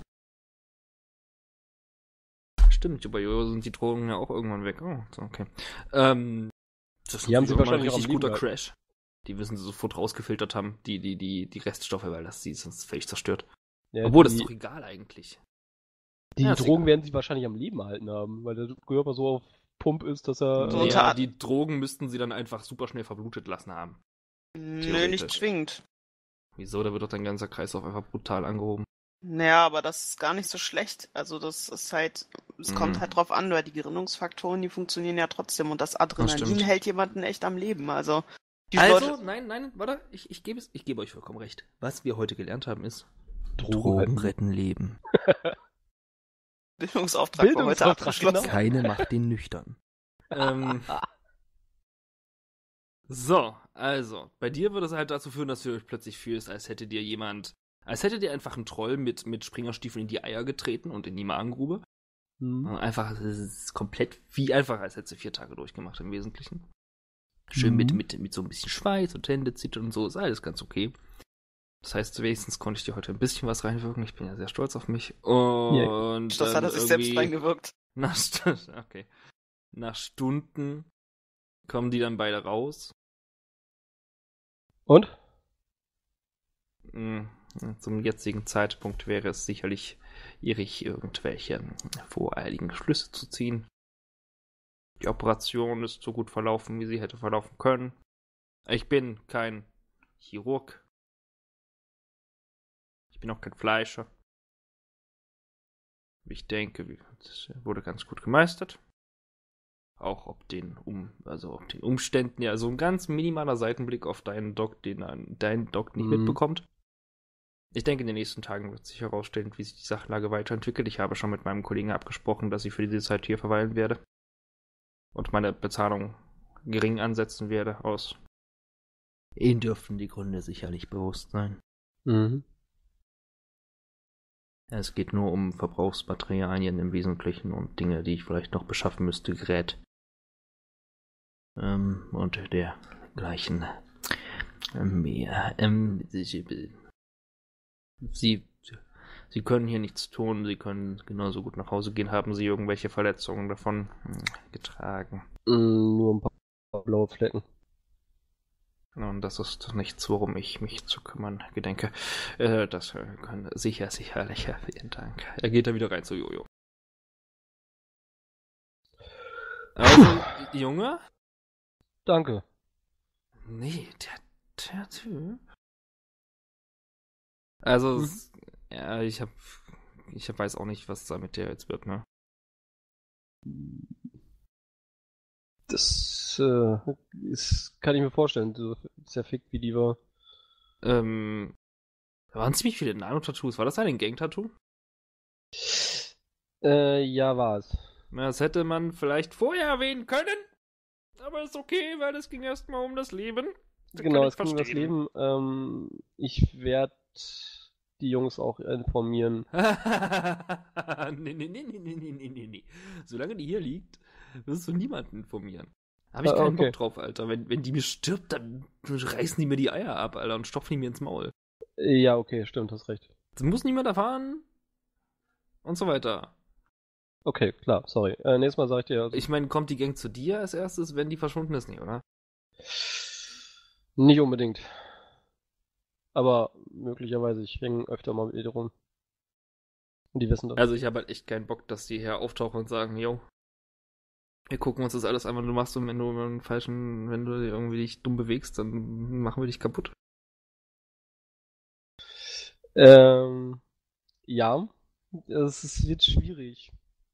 Speaker 3: Stimmt, bei Jojo sind die Drogen ja auch irgendwann weg. Oh, so, okay. Ähm, das ist
Speaker 2: Die haben sie
Speaker 3: natürlich auch mal ein
Speaker 2: wahrscheinlich auch
Speaker 3: richtig
Speaker 2: am Leben
Speaker 3: guter
Speaker 2: gehalten.
Speaker 3: Crash. Die wissen sie sofort rausgefiltert haben, die, die, die, die Reststoffe, weil das sie sonst völlig zerstört.
Speaker 2: ja,
Speaker 3: Obwohl,
Speaker 2: die,
Speaker 3: das ist doch egal eigentlich.
Speaker 2: Die
Speaker 3: Ja, ist
Speaker 2: Drogen
Speaker 3: egal.
Speaker 2: werden sie wahrscheinlich am Leben erhalten haben, weil der Körper so auf Pump ist, dass er.
Speaker 4: So
Speaker 2: äh,
Speaker 4: unter-
Speaker 3: Ja, die Drogen müssten sie dann einfach super schnell verblutet lassen haben.
Speaker 4: Nö,
Speaker 3: Theoretisch.
Speaker 4: nicht zwingend.
Speaker 3: Wieso? Da wird doch dein ganzer Kreislauf einfach brutal angehoben.
Speaker 4: Naja, aber das ist gar nicht so schlecht. Also das ist halt, es
Speaker 3: Mhm.
Speaker 4: kommt halt drauf an, weil die Gerinnungsfaktoren, die funktionieren ja trotzdem und das Adrenalin
Speaker 3: stimmt.
Speaker 4: hält jemanden echt am Leben. Also die
Speaker 3: Also,
Speaker 4: Leute,
Speaker 3: nein, nein, warte, ich, ich gebe es, ich gebe euch vollkommen recht. Was wir heute gelernt haben ist,
Speaker 2: Drogen retten.
Speaker 3: Leben.
Speaker 4: Bildungsauftrag war heute
Speaker 2: Bildungsauftrag,
Speaker 4: abgeschlossen.
Speaker 2: genau.
Speaker 3: Keine macht den nüchtern. ähm, so, also, bei dir würde es halt dazu führen, dass du dich plötzlich fühlst, als hätte dir jemand, als hätte dir einfach ein Troll mit, mit Springerstiefeln in die Eier getreten und in die Magengrube.
Speaker 2: Hm.
Speaker 3: Einfach, es ist komplett wie einfach, als hättest du vier Tage durchgemacht im Wesentlichen. Schön mit,
Speaker 2: Mhm.
Speaker 3: mit, mit so ein bisschen Schweiß und Hände zittern und so, ist alles ganz okay. Das heißt, wenigstens konnte ich dir heute ein bisschen was reinwirken. Ich bin ja sehr stolz auf mich. Und
Speaker 4: Das hat
Speaker 3: dann
Speaker 4: er sich selbst
Speaker 3: irgendwie
Speaker 4: reingewirkt.
Speaker 3: nach, St- okay. Nach Stunden kommen die dann beide raus.
Speaker 2: Und?
Speaker 3: Mm, Zum jetzigen Zeitpunkt wäre es sicherlich irrig, irgendwelche voreiligen Schlüsse zu ziehen. Die Operation ist so gut verlaufen, wie sie hätte verlaufen können. Ich bin kein Chirurg. Ich bin auch kein Fleischer. Ich denke, es wurde ganz gut gemeistert. Auch ob den, um, also ob den Umständen, ja, so ein ganz minimaler Seitenblick auf deinen Doc, den ein- dein Doc nicht
Speaker 2: Mhm.
Speaker 3: mitbekommt. Ich denke, in den nächsten Tagen wird sich herausstellen, wie sich die Sachlage weiterentwickelt. Ich habe schon mit meinem Kollegen abgesprochen, dass ich für diese Zeit hier verweilen werde. Und meine Bezahlung gering ansetzen werde aus. Ihnen dürften die Gründe sicherlich bewusst sein.
Speaker 2: Mhm.
Speaker 3: Es geht nur um Verbrauchsmaterialien im Wesentlichen und Dinge, die ich vielleicht noch beschaffen müsste, Gerät. Ähm, und der gleichen Meer. Ähm, sie, sie, sie können hier nichts tun, sie können genauso gut nach Hause gehen. Haben Sie irgendwelche Verletzungen davon getragen?
Speaker 2: Mm, nur ein paar blaue Flecken.
Speaker 3: Und das ist nichts, worum ich mich zu kümmern gedenke. Äh, das können sicher, sicherlich. Vielen Dank. Er geht da wieder rein zu Jojo. Also, Junge?
Speaker 2: Danke.
Speaker 3: Nee, der, der Typ. Also,
Speaker 2: Mhm.
Speaker 3: es, ja, ich hab, ich hab, weiß auch nicht, was da mit der jetzt wird, ne?
Speaker 2: Das äh, ist, kann ich mir vorstellen, so zerfickt wie die war.
Speaker 3: Ähm, da waren ziemlich viele Nano-Tattoos. War das ein Gang-Tattoo?
Speaker 2: Äh, ja, war es.
Speaker 3: Na, das hätte man vielleicht vorher erwähnen können. Aber ist okay, weil es ging erstmal um das Leben. Das
Speaker 2: Genau,
Speaker 3: kann ich
Speaker 2: es ging um das
Speaker 3: verstehen.
Speaker 2: Leben. Ähm, ich werde die Jungs auch informieren.
Speaker 3: nee, nee, nee, nee, nee, nee, nee, nee. Solange die hier liegt, wirst du niemanden informieren. Habe ich
Speaker 2: Ah,
Speaker 3: keinen
Speaker 2: okay.
Speaker 3: Bock drauf, Alter. Wenn, wenn die mir stirbt, dann reißen die mir die Eier ab, Alter, und stopfen die mir ins Maul.
Speaker 2: Ja, okay, stimmt, hast recht.
Speaker 3: Das muss niemand erfahren. Und so weiter.
Speaker 2: Okay, klar, sorry. Äh, nächstes Mal sag ich dir. Also,
Speaker 3: Ich meine, kommt die Gang zu dir als erstes, wenn die verschwunden ist? Nee, oder?
Speaker 2: nicht unbedingt. Aber möglicherweise, ich hänge öfter mal mit ihr rum. Und die wissen das.
Speaker 3: Also ich habe halt echt keinen Bock, dass die hier auftauchen und sagen, yo, wir gucken uns das alles einfach, du machst und wenn du einen falschen, wenn du irgendwie dich dumm bewegst, dann machen wir dich kaputt.
Speaker 2: Ähm, ja, es ist, wird schwierig.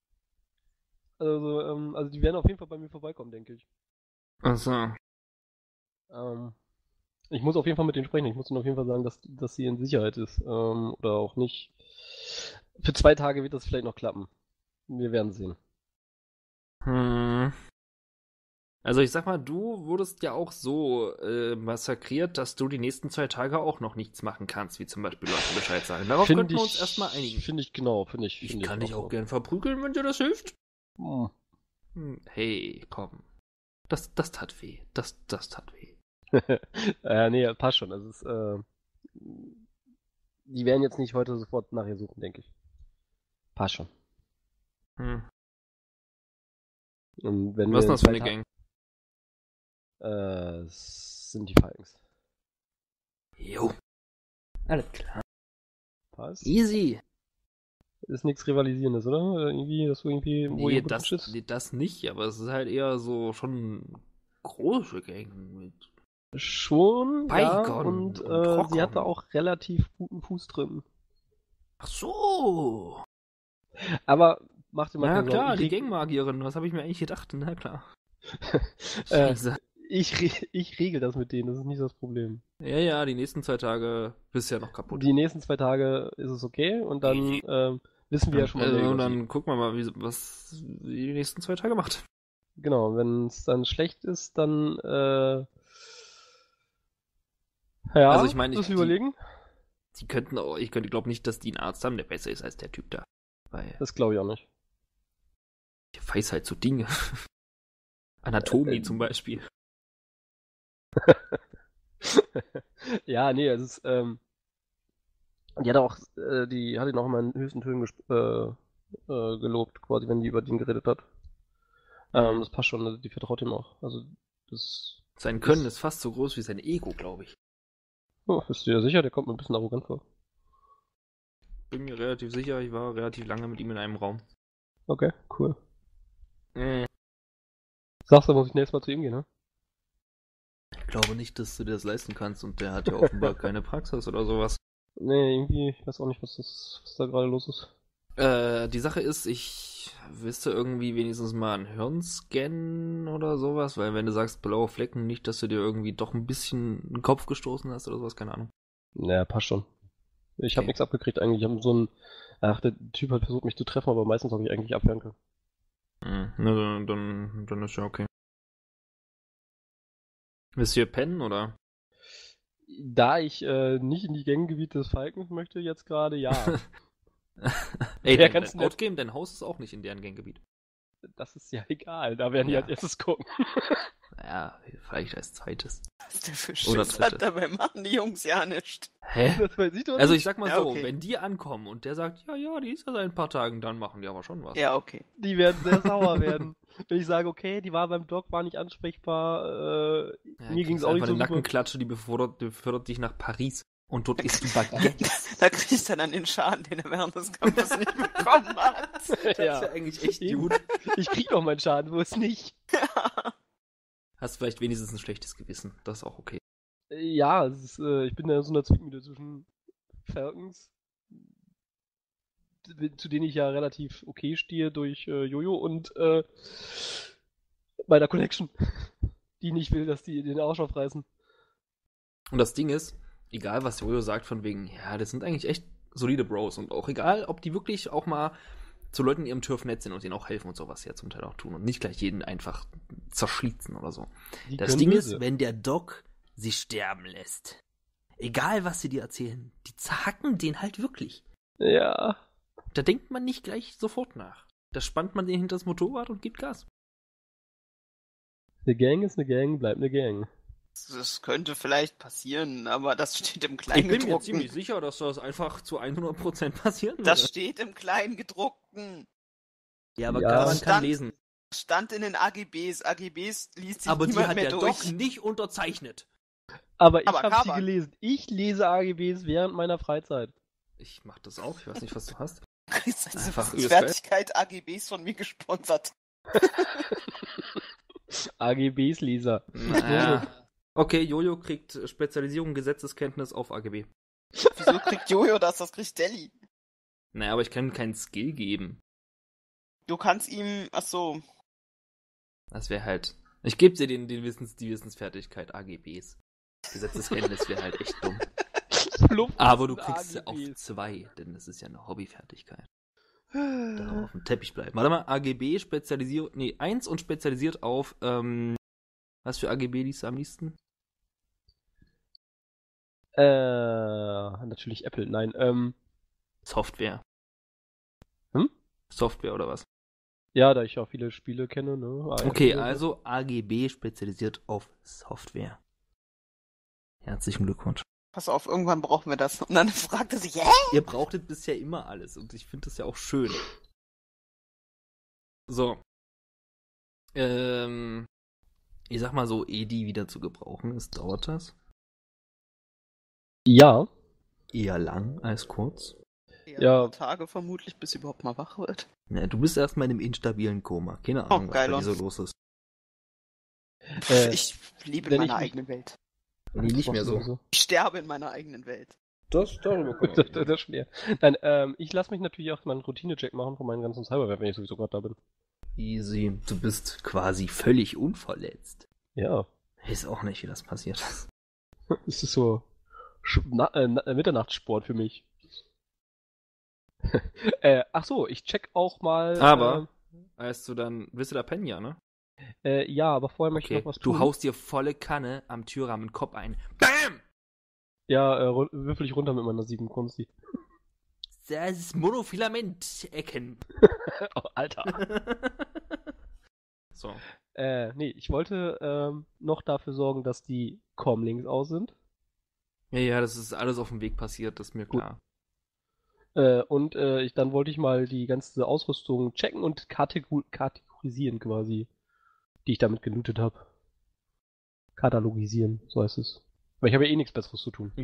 Speaker 2: Also, ähm, also die werden auf jeden Fall bei mir vorbeikommen, denke ich.
Speaker 3: Achso.
Speaker 2: Ähm, ich muss auf jeden Fall mit denen sprechen. Ich muss ihnen auf jeden Fall sagen, dass, dass sie in Sicherheit ist. Ähm, oder auch nicht. Für zwei Tage wird das vielleicht noch klappen. Wir werden sehen.
Speaker 3: Hm. Also ich sag mal, du wurdest ja auch so äh, massakriert, dass du die nächsten zwei Tage auch noch nichts machen kannst, wie zum Beispiel Leute Bescheid sagen. Darauf
Speaker 2: Find
Speaker 3: könnten wir
Speaker 2: ich-
Speaker 3: uns erstmal einigen.
Speaker 2: Finde ich genau, finde ich.
Speaker 3: Ich
Speaker 2: find
Speaker 3: kann dich auch
Speaker 2: so.
Speaker 3: gern verprügeln, wenn dir das hilft.
Speaker 2: Hm.
Speaker 3: Hm, Hey, komm. Das, das tat weh. Das, das tat weh.
Speaker 2: äh, nee, passt schon. Also es, äh, die werden jetzt nicht heute sofort nach ihr suchen, denke ich. Passt schon.
Speaker 3: Hm.
Speaker 2: Und wenn
Speaker 3: Was ist
Speaker 2: wir
Speaker 3: das für
Speaker 2: in
Speaker 3: eine
Speaker 2: zwei
Speaker 3: Gang?
Speaker 2: Ta- Äh, es sind die Falcons.
Speaker 3: Jo. Alles klar.
Speaker 2: Passt.
Speaker 3: Easy.
Speaker 2: Ist nichts Rivalisierendes, oder? Äh, Irgendwie, dass du irgendwie wo
Speaker 3: Nee,
Speaker 2: ihr
Speaker 3: das,
Speaker 2: Wunsch ist?
Speaker 3: nee, das nicht, aber es ist halt eher so schon große Gang mit.
Speaker 2: Schon, ja,
Speaker 3: Bacon
Speaker 2: und,
Speaker 3: und
Speaker 2: äh,
Speaker 3: Rockon.
Speaker 2: sie hatte auch relativ guten Fuß drin.
Speaker 3: Ach so.
Speaker 2: Aber mach dir mal
Speaker 3: Na
Speaker 2: keine
Speaker 3: klar,
Speaker 2: Sorgen.
Speaker 3: die
Speaker 2: ich, reg-
Speaker 3: Gangmagierin, was habe ich mir eigentlich gedacht? Na klar.
Speaker 2: äh,
Speaker 3: Scheiße.
Speaker 2: ich, re- ich regel das mit denen, das ist nicht das Problem.
Speaker 3: Ja, ja, die nächsten zwei Tage bist du ja noch kaputt.
Speaker 2: Die nächsten zwei Tage ist es okay und dann ähm, wissen wir ja schon mal mehr
Speaker 3: äh,
Speaker 2: über
Speaker 3: und
Speaker 2: sie.
Speaker 3: dann gucken wir mal, wie, was sie die nächsten zwei Tage macht.
Speaker 2: Genau, wenn es dann schlecht ist, dann äh, ja,
Speaker 3: Also ich meine, ich-
Speaker 2: müssen wir
Speaker 3: die-
Speaker 2: überlegen.
Speaker 3: Die könnten auch, ich könnte glaube nicht, dass die einen Arzt haben, der besser ist als der Typ da. Weil
Speaker 2: Das glaube ich auch nicht.
Speaker 3: der weiß halt so Dinge. Anatomie
Speaker 2: Äh,
Speaker 3: zum Beispiel.
Speaker 2: Ja, nee, es ist, ähm, die hat auch, äh, die hat ihn auch immer in höchsten Tönen gesp- äh, äh, gelobt, quasi, wenn die über den geredet hat. Ähm, das passt schon, also die vertraut ihm auch. Also, das,
Speaker 3: Sein Können ist fast so groß wie sein Ego, glaube ich.
Speaker 2: oh, bist du dir sicher? Der kommt mir ein bisschen arrogant vor.
Speaker 3: Bin mir relativ sicher, ich war relativ lange mit ihm in einem Raum.
Speaker 2: Okay, cool.
Speaker 3: Äh,
Speaker 2: Sagst du, muss ich nächstes Mal zu ihm gehen, ne?
Speaker 3: Ich glaube nicht, dass du dir das leisten kannst und der hat ja offenbar keine Praxis oder sowas.
Speaker 2: Nee, irgendwie, ich weiß auch nicht, was das, was da gerade los ist.
Speaker 3: Äh, die Sache ist, ich wüsste irgendwie wenigstens mal einen Hirnscan oder sowas, weil wenn du sagst blaue Flecken, nicht, dass du dir irgendwie doch ein bisschen den Kopf gestoßen hast oder sowas, keine Ahnung.
Speaker 2: Naja, passt schon. Ich habe
Speaker 3: Okay.
Speaker 2: nichts abgekriegt eigentlich. Ich habe so ein, ach, der Typ hat versucht mich zu treffen, aber meistens habe ich eigentlich abwehren können.
Speaker 3: Hm, na, dann, dann, dann ist ja okay. Willst du hier pennen, oder?
Speaker 2: Da ich äh, nicht in die Ganggebiete des Falkens möchte jetzt gerade, ja.
Speaker 3: Ey,
Speaker 2: Ja,
Speaker 3: dein,
Speaker 2: ganz
Speaker 3: dein
Speaker 2: nett.
Speaker 3: Outgame, dein Haus ist auch nicht in deren Ganggebiet.
Speaker 2: Das ist ja egal, da werden die
Speaker 3: Ja.
Speaker 2: als erstes gucken.
Speaker 3: Naja, vielleicht als zweites.
Speaker 4: Was der für
Speaker 3: Oder
Speaker 4: Schiss hat,
Speaker 3: dritte.
Speaker 4: dabei machen die Jungs ja nicht.
Speaker 3: Hä?
Speaker 2: Das weiß ich doch
Speaker 3: Also ich
Speaker 2: nicht.
Speaker 3: sag mal
Speaker 4: Ja,
Speaker 3: so,
Speaker 4: okay.
Speaker 3: wenn die ankommen und der sagt, ja, ja, die ist ja seit ein paar Tagen, dann machen die aber schon was.
Speaker 4: Ja, okay.
Speaker 2: Die werden sehr sauer werden. Wenn ich sage, okay, die war beim Doc, war nicht ansprechbar, äh,
Speaker 3: Ja,
Speaker 2: mir ging es auch
Speaker 3: einfach
Speaker 2: nicht so
Speaker 3: eine
Speaker 2: super.
Speaker 3: Nackenklatsche, die befördert, befördert dich nach Paris. Und dort isst du Baguette.
Speaker 4: Da kriegt er dann den Schaden, den er während des Kampfes nicht bekommen hat.
Speaker 3: Das
Speaker 2: Ja.
Speaker 3: wäre eigentlich echt
Speaker 2: Eben.
Speaker 3: gut.
Speaker 2: Ich krieg noch meinen Schaden, wo es nicht.
Speaker 3: Hast vielleicht wenigstens ein schlechtes Gewissen. Das ist auch okay.
Speaker 2: Ja, es ist, äh, ich bin da in so einer Zwickmühle zwischen Falcons, zu denen ich ja relativ okay stehe durch äh, Jojo und äh, meiner Connection, die nicht will, dass die den Arsch aufreißen.
Speaker 3: Und das Ding ist, egal was Jojo sagt von wegen, ja, das sind eigentlich echt solide Bros. Und auch egal, ob die wirklich auch mal zu Leuten in ihrem Turf nett sind und denen auch helfen und sowas ja zum Teil auch tun. Und nicht gleich jeden einfach zerschließen oder so.
Speaker 2: Die
Speaker 3: Das
Speaker 2: können
Speaker 3: Ding
Speaker 2: böse.
Speaker 3: ist, wenn der Doc sie sterben lässt, egal was sie dir erzählen, die zerhacken den halt wirklich.
Speaker 2: Ja.
Speaker 3: Da denkt man nicht gleich sofort nach. Da spannt man den hinter das Motorrad und gibt Gas.
Speaker 2: Eine Gang ist eine Gang, bleibt eine Gang.
Speaker 4: Das könnte vielleicht passieren, aber das steht im
Speaker 3: Ich bin mir
Speaker 4: Kleingedruckten.
Speaker 3: ziemlich sicher, dass das einfach zu hundert Prozent passieren würde.
Speaker 4: Das steht im Kleingedruckten.
Speaker 3: ja, aber
Speaker 2: Ja.
Speaker 3: Karan kann
Speaker 4: Stand-
Speaker 3: lesen.
Speaker 4: Stand in den A G Bs. A G Bs liest sich
Speaker 3: Aber die
Speaker 4: niemand
Speaker 3: hat
Speaker 4: mehr
Speaker 3: der
Speaker 4: durch.
Speaker 3: Doc nicht unterzeichnet.
Speaker 2: Aber ich
Speaker 4: Aber
Speaker 2: habe sie
Speaker 4: Kaban.
Speaker 2: gelesen. Ich lese A G Bs während meiner Freizeit.
Speaker 3: Ich mach das auch. Ich weiß nicht, was du hast.
Speaker 4: Du kriegst als
Speaker 3: Einfach
Speaker 4: Wissenswertigkeit A G Bs von mir gesponsert.
Speaker 2: A G Bs Leser.
Speaker 3: Naja. Okay, Jojo kriegt Spezialisierung Gesetzeskenntnis auf A G B.
Speaker 4: Wieso kriegt Jojo das? Das kriegt Deli.
Speaker 3: Naja, aber ich kann ihm keinen Skill geben.
Speaker 4: Du kannst ihm, ach so,
Speaker 3: Das wäre halt. Ich gebe dir den, den Wissens, die Wissensfertigkeit A G Bs. Gesetzeskenntnis wäre halt echt dumm.
Speaker 2: Plump
Speaker 3: Aber du
Speaker 2: sind
Speaker 3: kriegst sie auf
Speaker 2: A G Bs.
Speaker 3: zwei, denn das ist ja eine Hobbyfertigkeit. Da auf dem Teppich bleiben. Warte mal, A G B spezialisiert, nee, eins und spezialisiert auf, ähm, was für A G B liest du am liebsten?
Speaker 2: Äh, natürlich Apple, nein, ähm,
Speaker 3: Software.
Speaker 2: Hm?
Speaker 3: Software oder was?
Speaker 2: ja, da ich auch viele Spiele kenne, ne.
Speaker 3: Okay,
Speaker 2: iOS und so.
Speaker 3: also A G B spezialisiert auf Software. Herzlichen Glückwunsch.
Speaker 4: pass auf, irgendwann brauchen wir das. Und dann fragt er sich, hä?
Speaker 3: Ihr brauchtet bisher immer alles und ich finde das ja auch schön. So. Ähm, ich sag mal so, ehe die wieder zu gebrauchen ist, dauert das
Speaker 2: Ja,
Speaker 3: eher lang als kurz.
Speaker 2: Ja.
Speaker 4: Ein paar Tage vermutlich, bis sie überhaupt mal wach wird.
Speaker 3: Ja, du bist erstmal in einem instabilen Koma. Keine Ahnung, was
Speaker 4: geil,
Speaker 3: bei dir so
Speaker 4: und-
Speaker 3: los ist.
Speaker 2: äh,
Speaker 4: Ich lebe
Speaker 2: wenn
Speaker 4: in
Speaker 2: ich
Speaker 4: meiner
Speaker 2: mich-
Speaker 4: eigenen Welt.
Speaker 3: Nee, nicht mehr so.
Speaker 4: Ich sterbe in meiner eigenen Welt.
Speaker 3: Das, darüber
Speaker 2: das, das, das ist schwer. Nein, ähm, ich lasse mich natürlich auch mal einen Routine-Check machen von meinen ganzen Cyberware, wenn ich sowieso gerade da bin.
Speaker 3: Easy. Du bist quasi völlig unverletzt.
Speaker 2: Ja.
Speaker 3: Ich weiß auch nicht, wie das passiert ist.
Speaker 2: Das ist so Sch Na äh, Na äh, Mitternachtssport für mich. äh, ach so, ich check auch mal.
Speaker 3: Aber, als du dann, bist du da pennen, ja, ne?
Speaker 2: Äh, äh, ja, aber vorher möchte ich
Speaker 3: Okay,
Speaker 2: noch was
Speaker 3: du
Speaker 2: tun.
Speaker 3: haust dir volle Kanne am Türrahmen den Kopf ein. BAM!
Speaker 2: Ja, äh, ru- würfel ich runter mit meiner sieben Kunsti.
Speaker 3: Das ist Monofilament-Ecken.
Speaker 2: Oh, Alter.
Speaker 3: So.
Speaker 2: äh, nee, ich wollte ähm, noch dafür sorgen, dass die Comlinks aus sind.
Speaker 3: Ja, ja, das ist alles auf dem Weg passiert, das ist mir
Speaker 2: Gut.
Speaker 3: klar.
Speaker 2: Äh, und äh, ich, dann wollte ich mal die ganze Ausrüstung checken und kategor kategorisieren quasi, die ich damit gelootet habe. Katalogisieren, so heißt es. Weil ich habe ja eh nichts Besseres zu tun.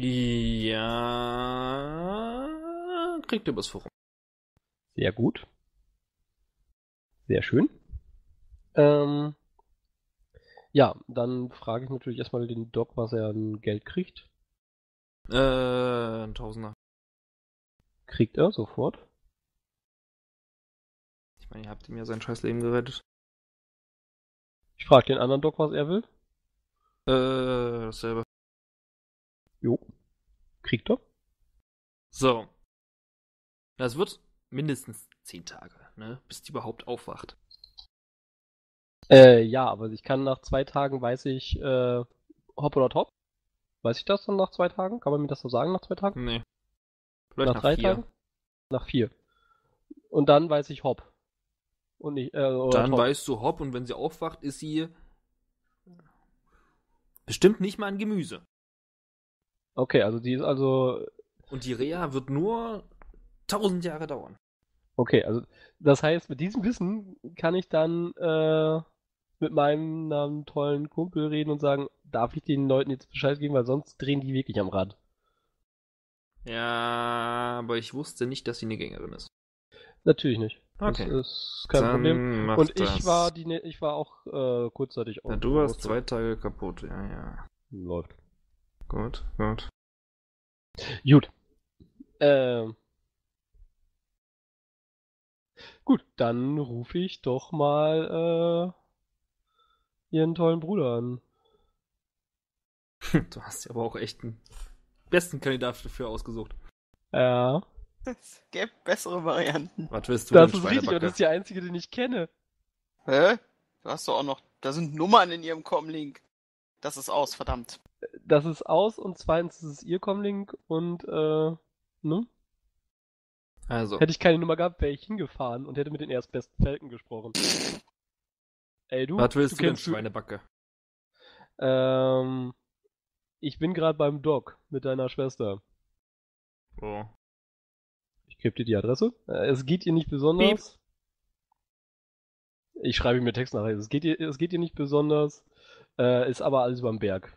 Speaker 3: Ja, kriegt ihr was voran.
Speaker 2: Sehr gut. Sehr schön. Ähm, ja, dann frage ich natürlich erstmal den Doc, was er an Geld kriegt.
Speaker 3: Äh, ein Tausender.
Speaker 2: Kriegt er sofort.
Speaker 3: Ich meine, ihr habt ihm ja sein scheiß Leben gerettet.
Speaker 2: Ich frage den anderen Doc, was er will.
Speaker 3: Äh, dasselbe.
Speaker 2: Jo. Kriegt er.
Speaker 3: So. Das wird mindestens zehn Tage, ne? Bis die überhaupt aufwacht.
Speaker 2: Äh, ja, aber ich kann nach zwei Tagen, weiß ich, äh, Hop oder Top? Weiß ich das dann nach zwei Tagen? Kann man mir das so sagen nach zwei Tagen?
Speaker 3: Nee. Vielleicht
Speaker 2: nach,
Speaker 3: nach
Speaker 2: drei
Speaker 3: vier.
Speaker 2: Tagen? Nach vier. Und dann weiß ich Hop. Und nicht, äh, oder
Speaker 3: Dann
Speaker 2: Top.
Speaker 3: weißt du Hopp und wenn sie aufwacht, ist sie Bestimmt nicht mal an Gemüse.
Speaker 2: Okay, also die ist also.
Speaker 3: Und die Reha wird nur tausend Jahre dauern.
Speaker 2: Okay, also das heißt, mit diesem Wissen kann ich dann äh, mit meinem ähm, tollen Kumpel reden und sagen, darf ich den Leuten jetzt Bescheid geben, weil sonst drehen die wirklich am Rad.
Speaker 3: Ja, aber ich wusste nicht, dass sie eine Gängerin ist.
Speaker 2: Natürlich nicht.
Speaker 3: Okay.
Speaker 2: Das ist kein
Speaker 3: Dann
Speaker 2: Problem.
Speaker 3: mach
Speaker 2: Und ich
Speaker 3: das.
Speaker 2: war die, ne- ich war auch äh, kurzzeitig
Speaker 3: Ja,
Speaker 2: auf
Speaker 3: du warst
Speaker 2: Wurzel.
Speaker 3: zwei Tage kaputt, ja, ja.
Speaker 2: Läuft.
Speaker 3: Gut, gut.
Speaker 2: Gut. Ähm. Gut, dann rufe ich doch mal äh, ihren tollen Bruder an.
Speaker 3: Du hast ja aber auch echt einen besten Kandidat dafür ausgesucht.
Speaker 2: Ja.
Speaker 4: Es gäbe bessere Varianten.
Speaker 3: Was willst du
Speaker 2: Das
Speaker 3: denn,
Speaker 2: ist richtig, und
Speaker 3: Schweinebacke?
Speaker 2: das ist der einzige, den ich kenne.
Speaker 4: Hä? Du hast doch auch noch. Da sind Nummern in ihrem Comlink. Das ist aus, verdammt.
Speaker 2: Das ist aus und zweitens ist es ihr Comlink und äh, ne?
Speaker 3: Also,
Speaker 2: Hätte ich keine Nummer gehabt, wäre ich hingefahren und hätte mit den erstbesten Falken gesprochen. Ey, du,
Speaker 3: was willst
Speaker 2: du
Speaker 3: du denn,
Speaker 2: kennst du,
Speaker 3: Schweinebacke?
Speaker 2: ähm, ich bin gerade beim Doc mit deiner Schwester.
Speaker 3: Oh.
Speaker 2: Ich gebe dir die Adresse. Äh, es geht ihr nicht besonders. Ich schreibe ihm mir Text nachher. Es geht ihr, es geht ihr nicht besonders, äh, ist aber alles überm Berg.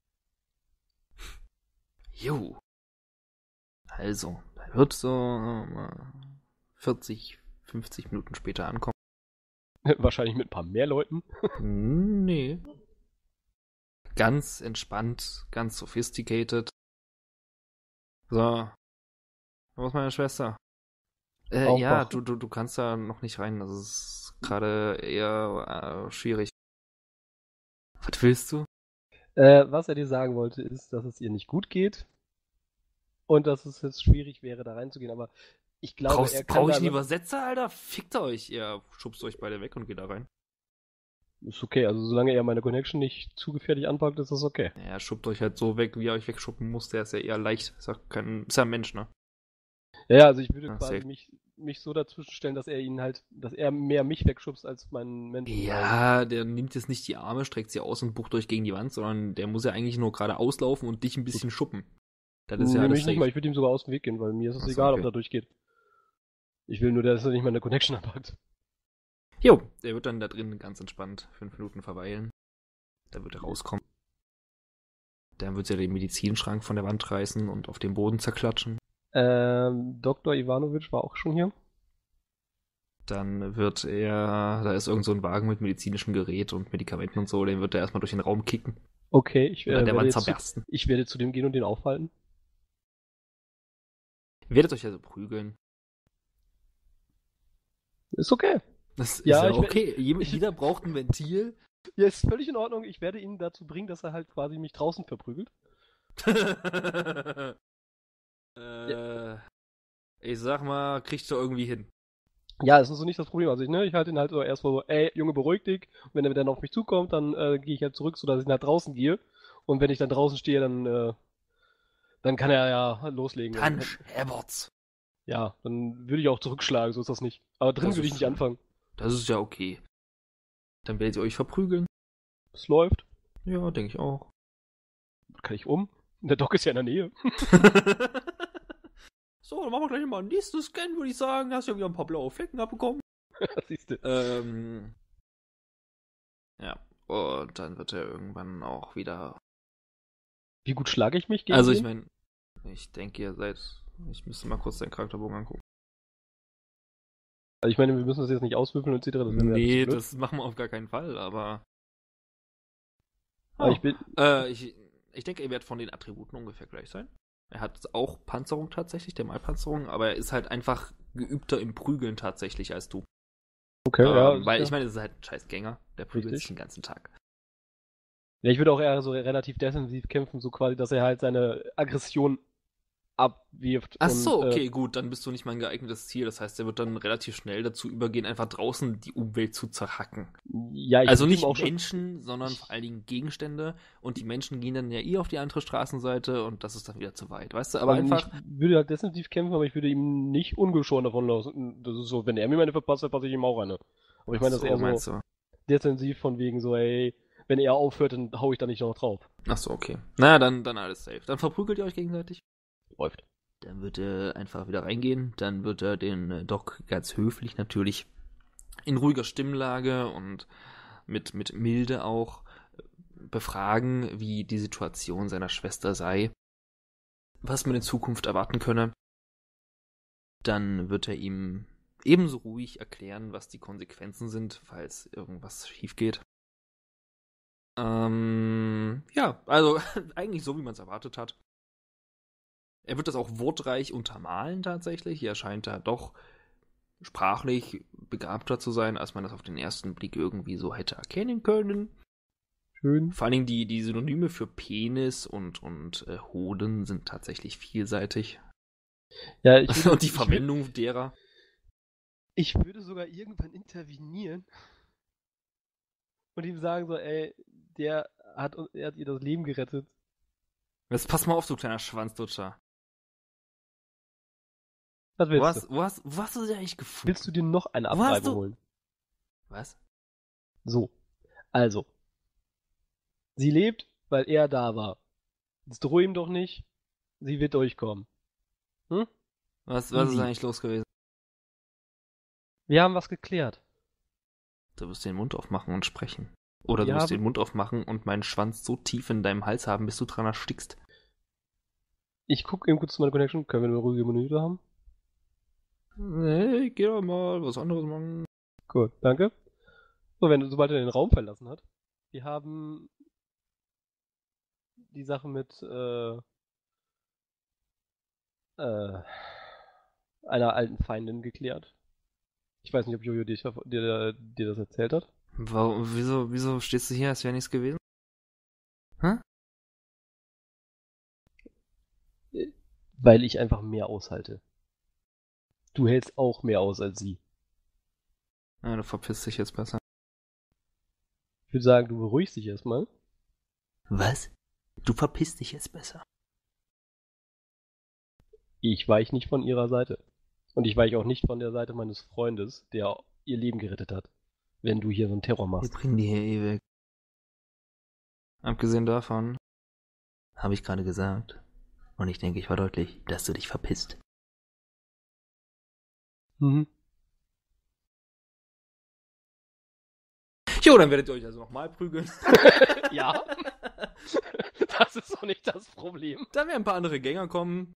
Speaker 3: Jo. Also, da wird so äh, vierzig, fünfzig Minuten später ankommen.
Speaker 2: Wahrscheinlich mit ein paar mehr Leuten.
Speaker 3: Nee. Ganz entspannt, ganz sophisticated. So. Wo ist meine Schwester? Äh,
Speaker 2: Aufwachen.
Speaker 3: ja, du, du, du kannst da noch nicht rein. Das ist gerade eher äh, schwierig. Was willst du?
Speaker 2: Äh, was er dir sagen wollte, ist, dass es ihr nicht gut geht und dass es jetzt schwierig wäre, da reinzugehen. Aber ich glaube, er
Speaker 3: Brauchst,
Speaker 2: kann
Speaker 3: brauch ich
Speaker 2: da
Speaker 3: einen Übersetzer, Alter? Fickt euch. Ihr schubst euch beide weg und geht da rein.
Speaker 2: Ist okay, also solange er meine Connection nicht zu gefährlich anpackt, ist das okay.
Speaker 3: Ja, er schubbt euch halt so weg, wie er euch wegschuppen muss. Der ist ja eher leicht. Ist ja kein, ist ja ein Mensch, ne?
Speaker 2: Ja, ja, also ich würde
Speaker 3: Ah,
Speaker 2: quasi
Speaker 3: safe.
Speaker 2: mich, mich so dazwischen stellen, dass er ihn halt, dass er mehr mich wegschubst als meinen Menschen.
Speaker 3: Ja, der nimmt jetzt nicht die Arme, streckt sie aus und bucht euch gegen die Wand, sondern der muss ja eigentlich nur gerade auslaufen und dich ein bisschen schuppen. Das ist ja
Speaker 2: Nee,
Speaker 3: alles
Speaker 2: mich nicht
Speaker 3: safe.
Speaker 2: mal, ich würde ihm sogar aus dem Weg gehen, weil mir ist es
Speaker 3: Ach so,
Speaker 2: egal,
Speaker 3: okay.
Speaker 2: ob er durchgeht. Ich will nur, dass er nicht meine Connection anpackt.
Speaker 3: Jo, der wird dann da drin ganz entspannt fünf Minuten verweilen. Da wird er rauskommen. Dann wird er den Medizinschrank von der Wand reißen und auf den Boden zerklatschen.
Speaker 2: Ähm, Doktor Ivanovic war auch schon hier.
Speaker 3: Dann wird er, da ist irgend so ein Wagen mit medizinischem Gerät und Medikamenten und so, den wird er erstmal durch den Raum kicken.
Speaker 2: Okay, ich,
Speaker 3: Oder
Speaker 2: äh,
Speaker 3: der
Speaker 2: werde
Speaker 3: Wand
Speaker 2: jetzt zu,
Speaker 3: zerbersten.
Speaker 2: ich werde zu dem gehen und den aufhalten.
Speaker 3: Ihr werdet euch also prügeln.
Speaker 2: Ist okay.
Speaker 3: Das ist
Speaker 2: Ja,
Speaker 3: ja,
Speaker 2: ich werd-
Speaker 3: okay. Je-
Speaker 2: ich-
Speaker 3: Jeder braucht ein Ventil.
Speaker 2: Ja, ist völlig in Ordnung. Ich werde ihn dazu bringen, dass er halt quasi mich draußen verprügelt.
Speaker 3: äh, ich sag mal, kriegst du irgendwie hin.
Speaker 2: Ja, das ist so nicht das Problem. Also ich, ne, ich halte ihn halt so erstmal so, ey, Junge, beruhig dich. Und wenn er dann auf mich zukommt, dann äh, gehe ich halt zurück, sodass ich nach draußen gehe. Und wenn ich dann draußen stehe, dann, äh, dann kann er ja loslegen.
Speaker 3: Punch, Herberts.
Speaker 2: Ja, dann würde ich auch zurückschlagen, so ist das nicht. Aber drin
Speaker 3: Das
Speaker 2: würde
Speaker 3: ist
Speaker 2: ich nicht
Speaker 3: schön.
Speaker 2: anfangen.
Speaker 3: Das ist ja okay. Dann werdet ihr euch verprügeln.
Speaker 2: Es läuft.
Speaker 3: Ja, denke ich auch.
Speaker 2: Kann ich um? Der Doc ist ja in der Nähe.
Speaker 3: So, dann machen wir gleich mal einen nächsten Scan, würde ich sagen. Hast ja wieder ein paar blaue Flecken abbekommen.
Speaker 2: Siehst du.
Speaker 3: Ähm. Ja. Und dann wird er irgendwann auch wieder.
Speaker 2: Wie gut schlage ich mich gegen
Speaker 3: Also ich
Speaker 2: ihn?
Speaker 3: meine, ich denke, ihr seid. Ich müsste mal kurz deinen Charakterbogen angucken.
Speaker 2: Also ich meine, wir müssen das jetzt nicht auswürfeln und et cetera. Das wäre mir
Speaker 3: Nee,
Speaker 2: ein bisschen blöd.
Speaker 3: das machen wir auf gar keinen Fall, aber.
Speaker 2: Aber
Speaker 3: Oh.
Speaker 2: ich bin,
Speaker 3: Äh, ich, ich denke, er wird von den Attributen ungefähr gleich sein. Er hat auch Panzerung tatsächlich, der Malpanzerung, aber er ist halt einfach geübter im Prügeln tatsächlich als du.
Speaker 2: okay,
Speaker 3: ähm,
Speaker 2: ja.
Speaker 3: weil
Speaker 2: ja.
Speaker 3: ich meine, das ist halt ein scheiß Gänger, der prügelt
Speaker 2: Richtig.
Speaker 3: sich den ganzen Tag.
Speaker 2: Ja, ich würde auch eher so relativ defensiv kämpfen, so quasi, dass er halt seine Aggression abwirft.
Speaker 3: Ach
Speaker 2: und,
Speaker 3: so,
Speaker 2: äh,
Speaker 3: okay, gut, dann bist du nicht mein geeignetes Ziel. Das heißt, er wird dann relativ schnell dazu übergehen, einfach draußen die Umwelt zu zerhacken.
Speaker 2: Ja, ich
Speaker 3: Also
Speaker 2: würd ihm
Speaker 3: nicht
Speaker 2: auch schon,
Speaker 3: Menschen, sondern vor allen Dingen Gegenstände. Und die Menschen gehen dann ja eh auf die andere Straßenseite und das ist dann wieder zu weit, weißt du? Aber
Speaker 2: also
Speaker 3: einfach,
Speaker 2: Ich würde halt defensiv kämpfen, aber ich würde ihm nicht ungeschoren davon lassen. Das ist so, wenn er mir meine verpasst, verpasse ich ihm auch eine. Aber ich meine, das
Speaker 3: so,
Speaker 2: ist eher
Speaker 3: meinst
Speaker 2: so
Speaker 3: du?
Speaker 2: defensiv von wegen so, ey, wenn er aufhört, dann hau ich da nicht noch drauf.
Speaker 3: Ach so, okay. Naja, dann, dann alles safe. Dann verprügelt ihr euch gegenseitig.
Speaker 2: Läuft.
Speaker 3: Dann wird er einfach wieder reingehen. Dann wird er den äh, Doc ganz höflich natürlich in ruhiger Stimmlage und mit, mit Milde auch äh, befragen, wie die Situation seiner Schwester sei, was man in Zukunft erwarten könne. Dann wird er ihm ebenso ruhig erklären, was die Konsequenzen sind, falls irgendwas schief geht. Ähm, ja, also eigentlich so, wie man es erwartet hat. Er wird das auch wortreich untermalen tatsächlich. Er scheint da doch sprachlich begabter zu sein, als man das auf den ersten Blick irgendwie so hätte erkennen können.
Speaker 2: Schön.
Speaker 3: Vor allen Dingen die, die Synonyme für Penis und, und äh, Hoden sind tatsächlich vielseitig.
Speaker 2: Ja, ich würde,
Speaker 3: Und die
Speaker 2: ich,
Speaker 3: Verwendung ich, derer.
Speaker 2: Ich würde sogar irgendwann intervenieren und ihm sagen so, ey, der hat, er hat ihr das Leben gerettet.
Speaker 3: Jetzt pass mal auf, du kleiner Schwanzlutscher.
Speaker 2: Was willst
Speaker 3: wo hast,
Speaker 2: du?
Speaker 3: Wo hast, wo hast du sie eigentlich gefunden?
Speaker 2: Willst du dir noch eine
Speaker 3: Wo hast
Speaker 2: Abreibung
Speaker 3: du-
Speaker 2: holen?
Speaker 3: Was?
Speaker 2: So. Also. Sie lebt, weil er da war. Jetzt droh ihm doch nicht. Sie wird durchkommen. Hm?
Speaker 3: Was, was ist
Speaker 2: Easy.
Speaker 3: eigentlich los gewesen?
Speaker 2: Wir haben was geklärt.
Speaker 3: Du wirst den Mund aufmachen und sprechen. Oder du
Speaker 2: Wir
Speaker 3: wirst
Speaker 2: haben-
Speaker 3: den Mund aufmachen und meinen Schwanz so tief in deinem Hals haben, bis du dran erstickst.
Speaker 2: Ich guck eben kurz zu meiner Connection. Können wir eine ruhige Minute haben?
Speaker 3: Nee, geh doch mal was anderes machen.
Speaker 2: Gut, danke. So, wenn, sobald er den Raum verlassen hat. Wir haben die Sache mit äh, äh, einer alten Feindin geklärt. Ich weiß nicht, ob Jojo dir, dir, dir das erzählt hat.
Speaker 3: Warum, wieso, wieso stehst du hier, als wäre nichts gewesen? Hä?
Speaker 2: Weil ich einfach mehr aushalte. Du hältst auch mehr aus als sie.
Speaker 3: Ja, du verpisst dich jetzt besser.
Speaker 2: Ich würde sagen, du beruhigst dich erstmal.
Speaker 3: Was? Du verpisst dich jetzt besser.
Speaker 2: Ich weich nicht von ihrer Seite. Und ich weiche auch nicht von der Seite meines Freundes, der ihr Leben gerettet hat. Wenn du hier so einen Terror
Speaker 3: Wir
Speaker 2: machst.
Speaker 3: bringen die hier eh weg. Abgesehen davon, habe ich gerade gesagt, und ich denke, ich war deutlich, dass du dich verpisst.
Speaker 2: Mhm.
Speaker 3: Jo, dann werdet ihr euch also nochmal prügeln.
Speaker 2: Ja. Das ist doch nicht das Problem.
Speaker 3: Dann werden ein paar andere Gänger kommen.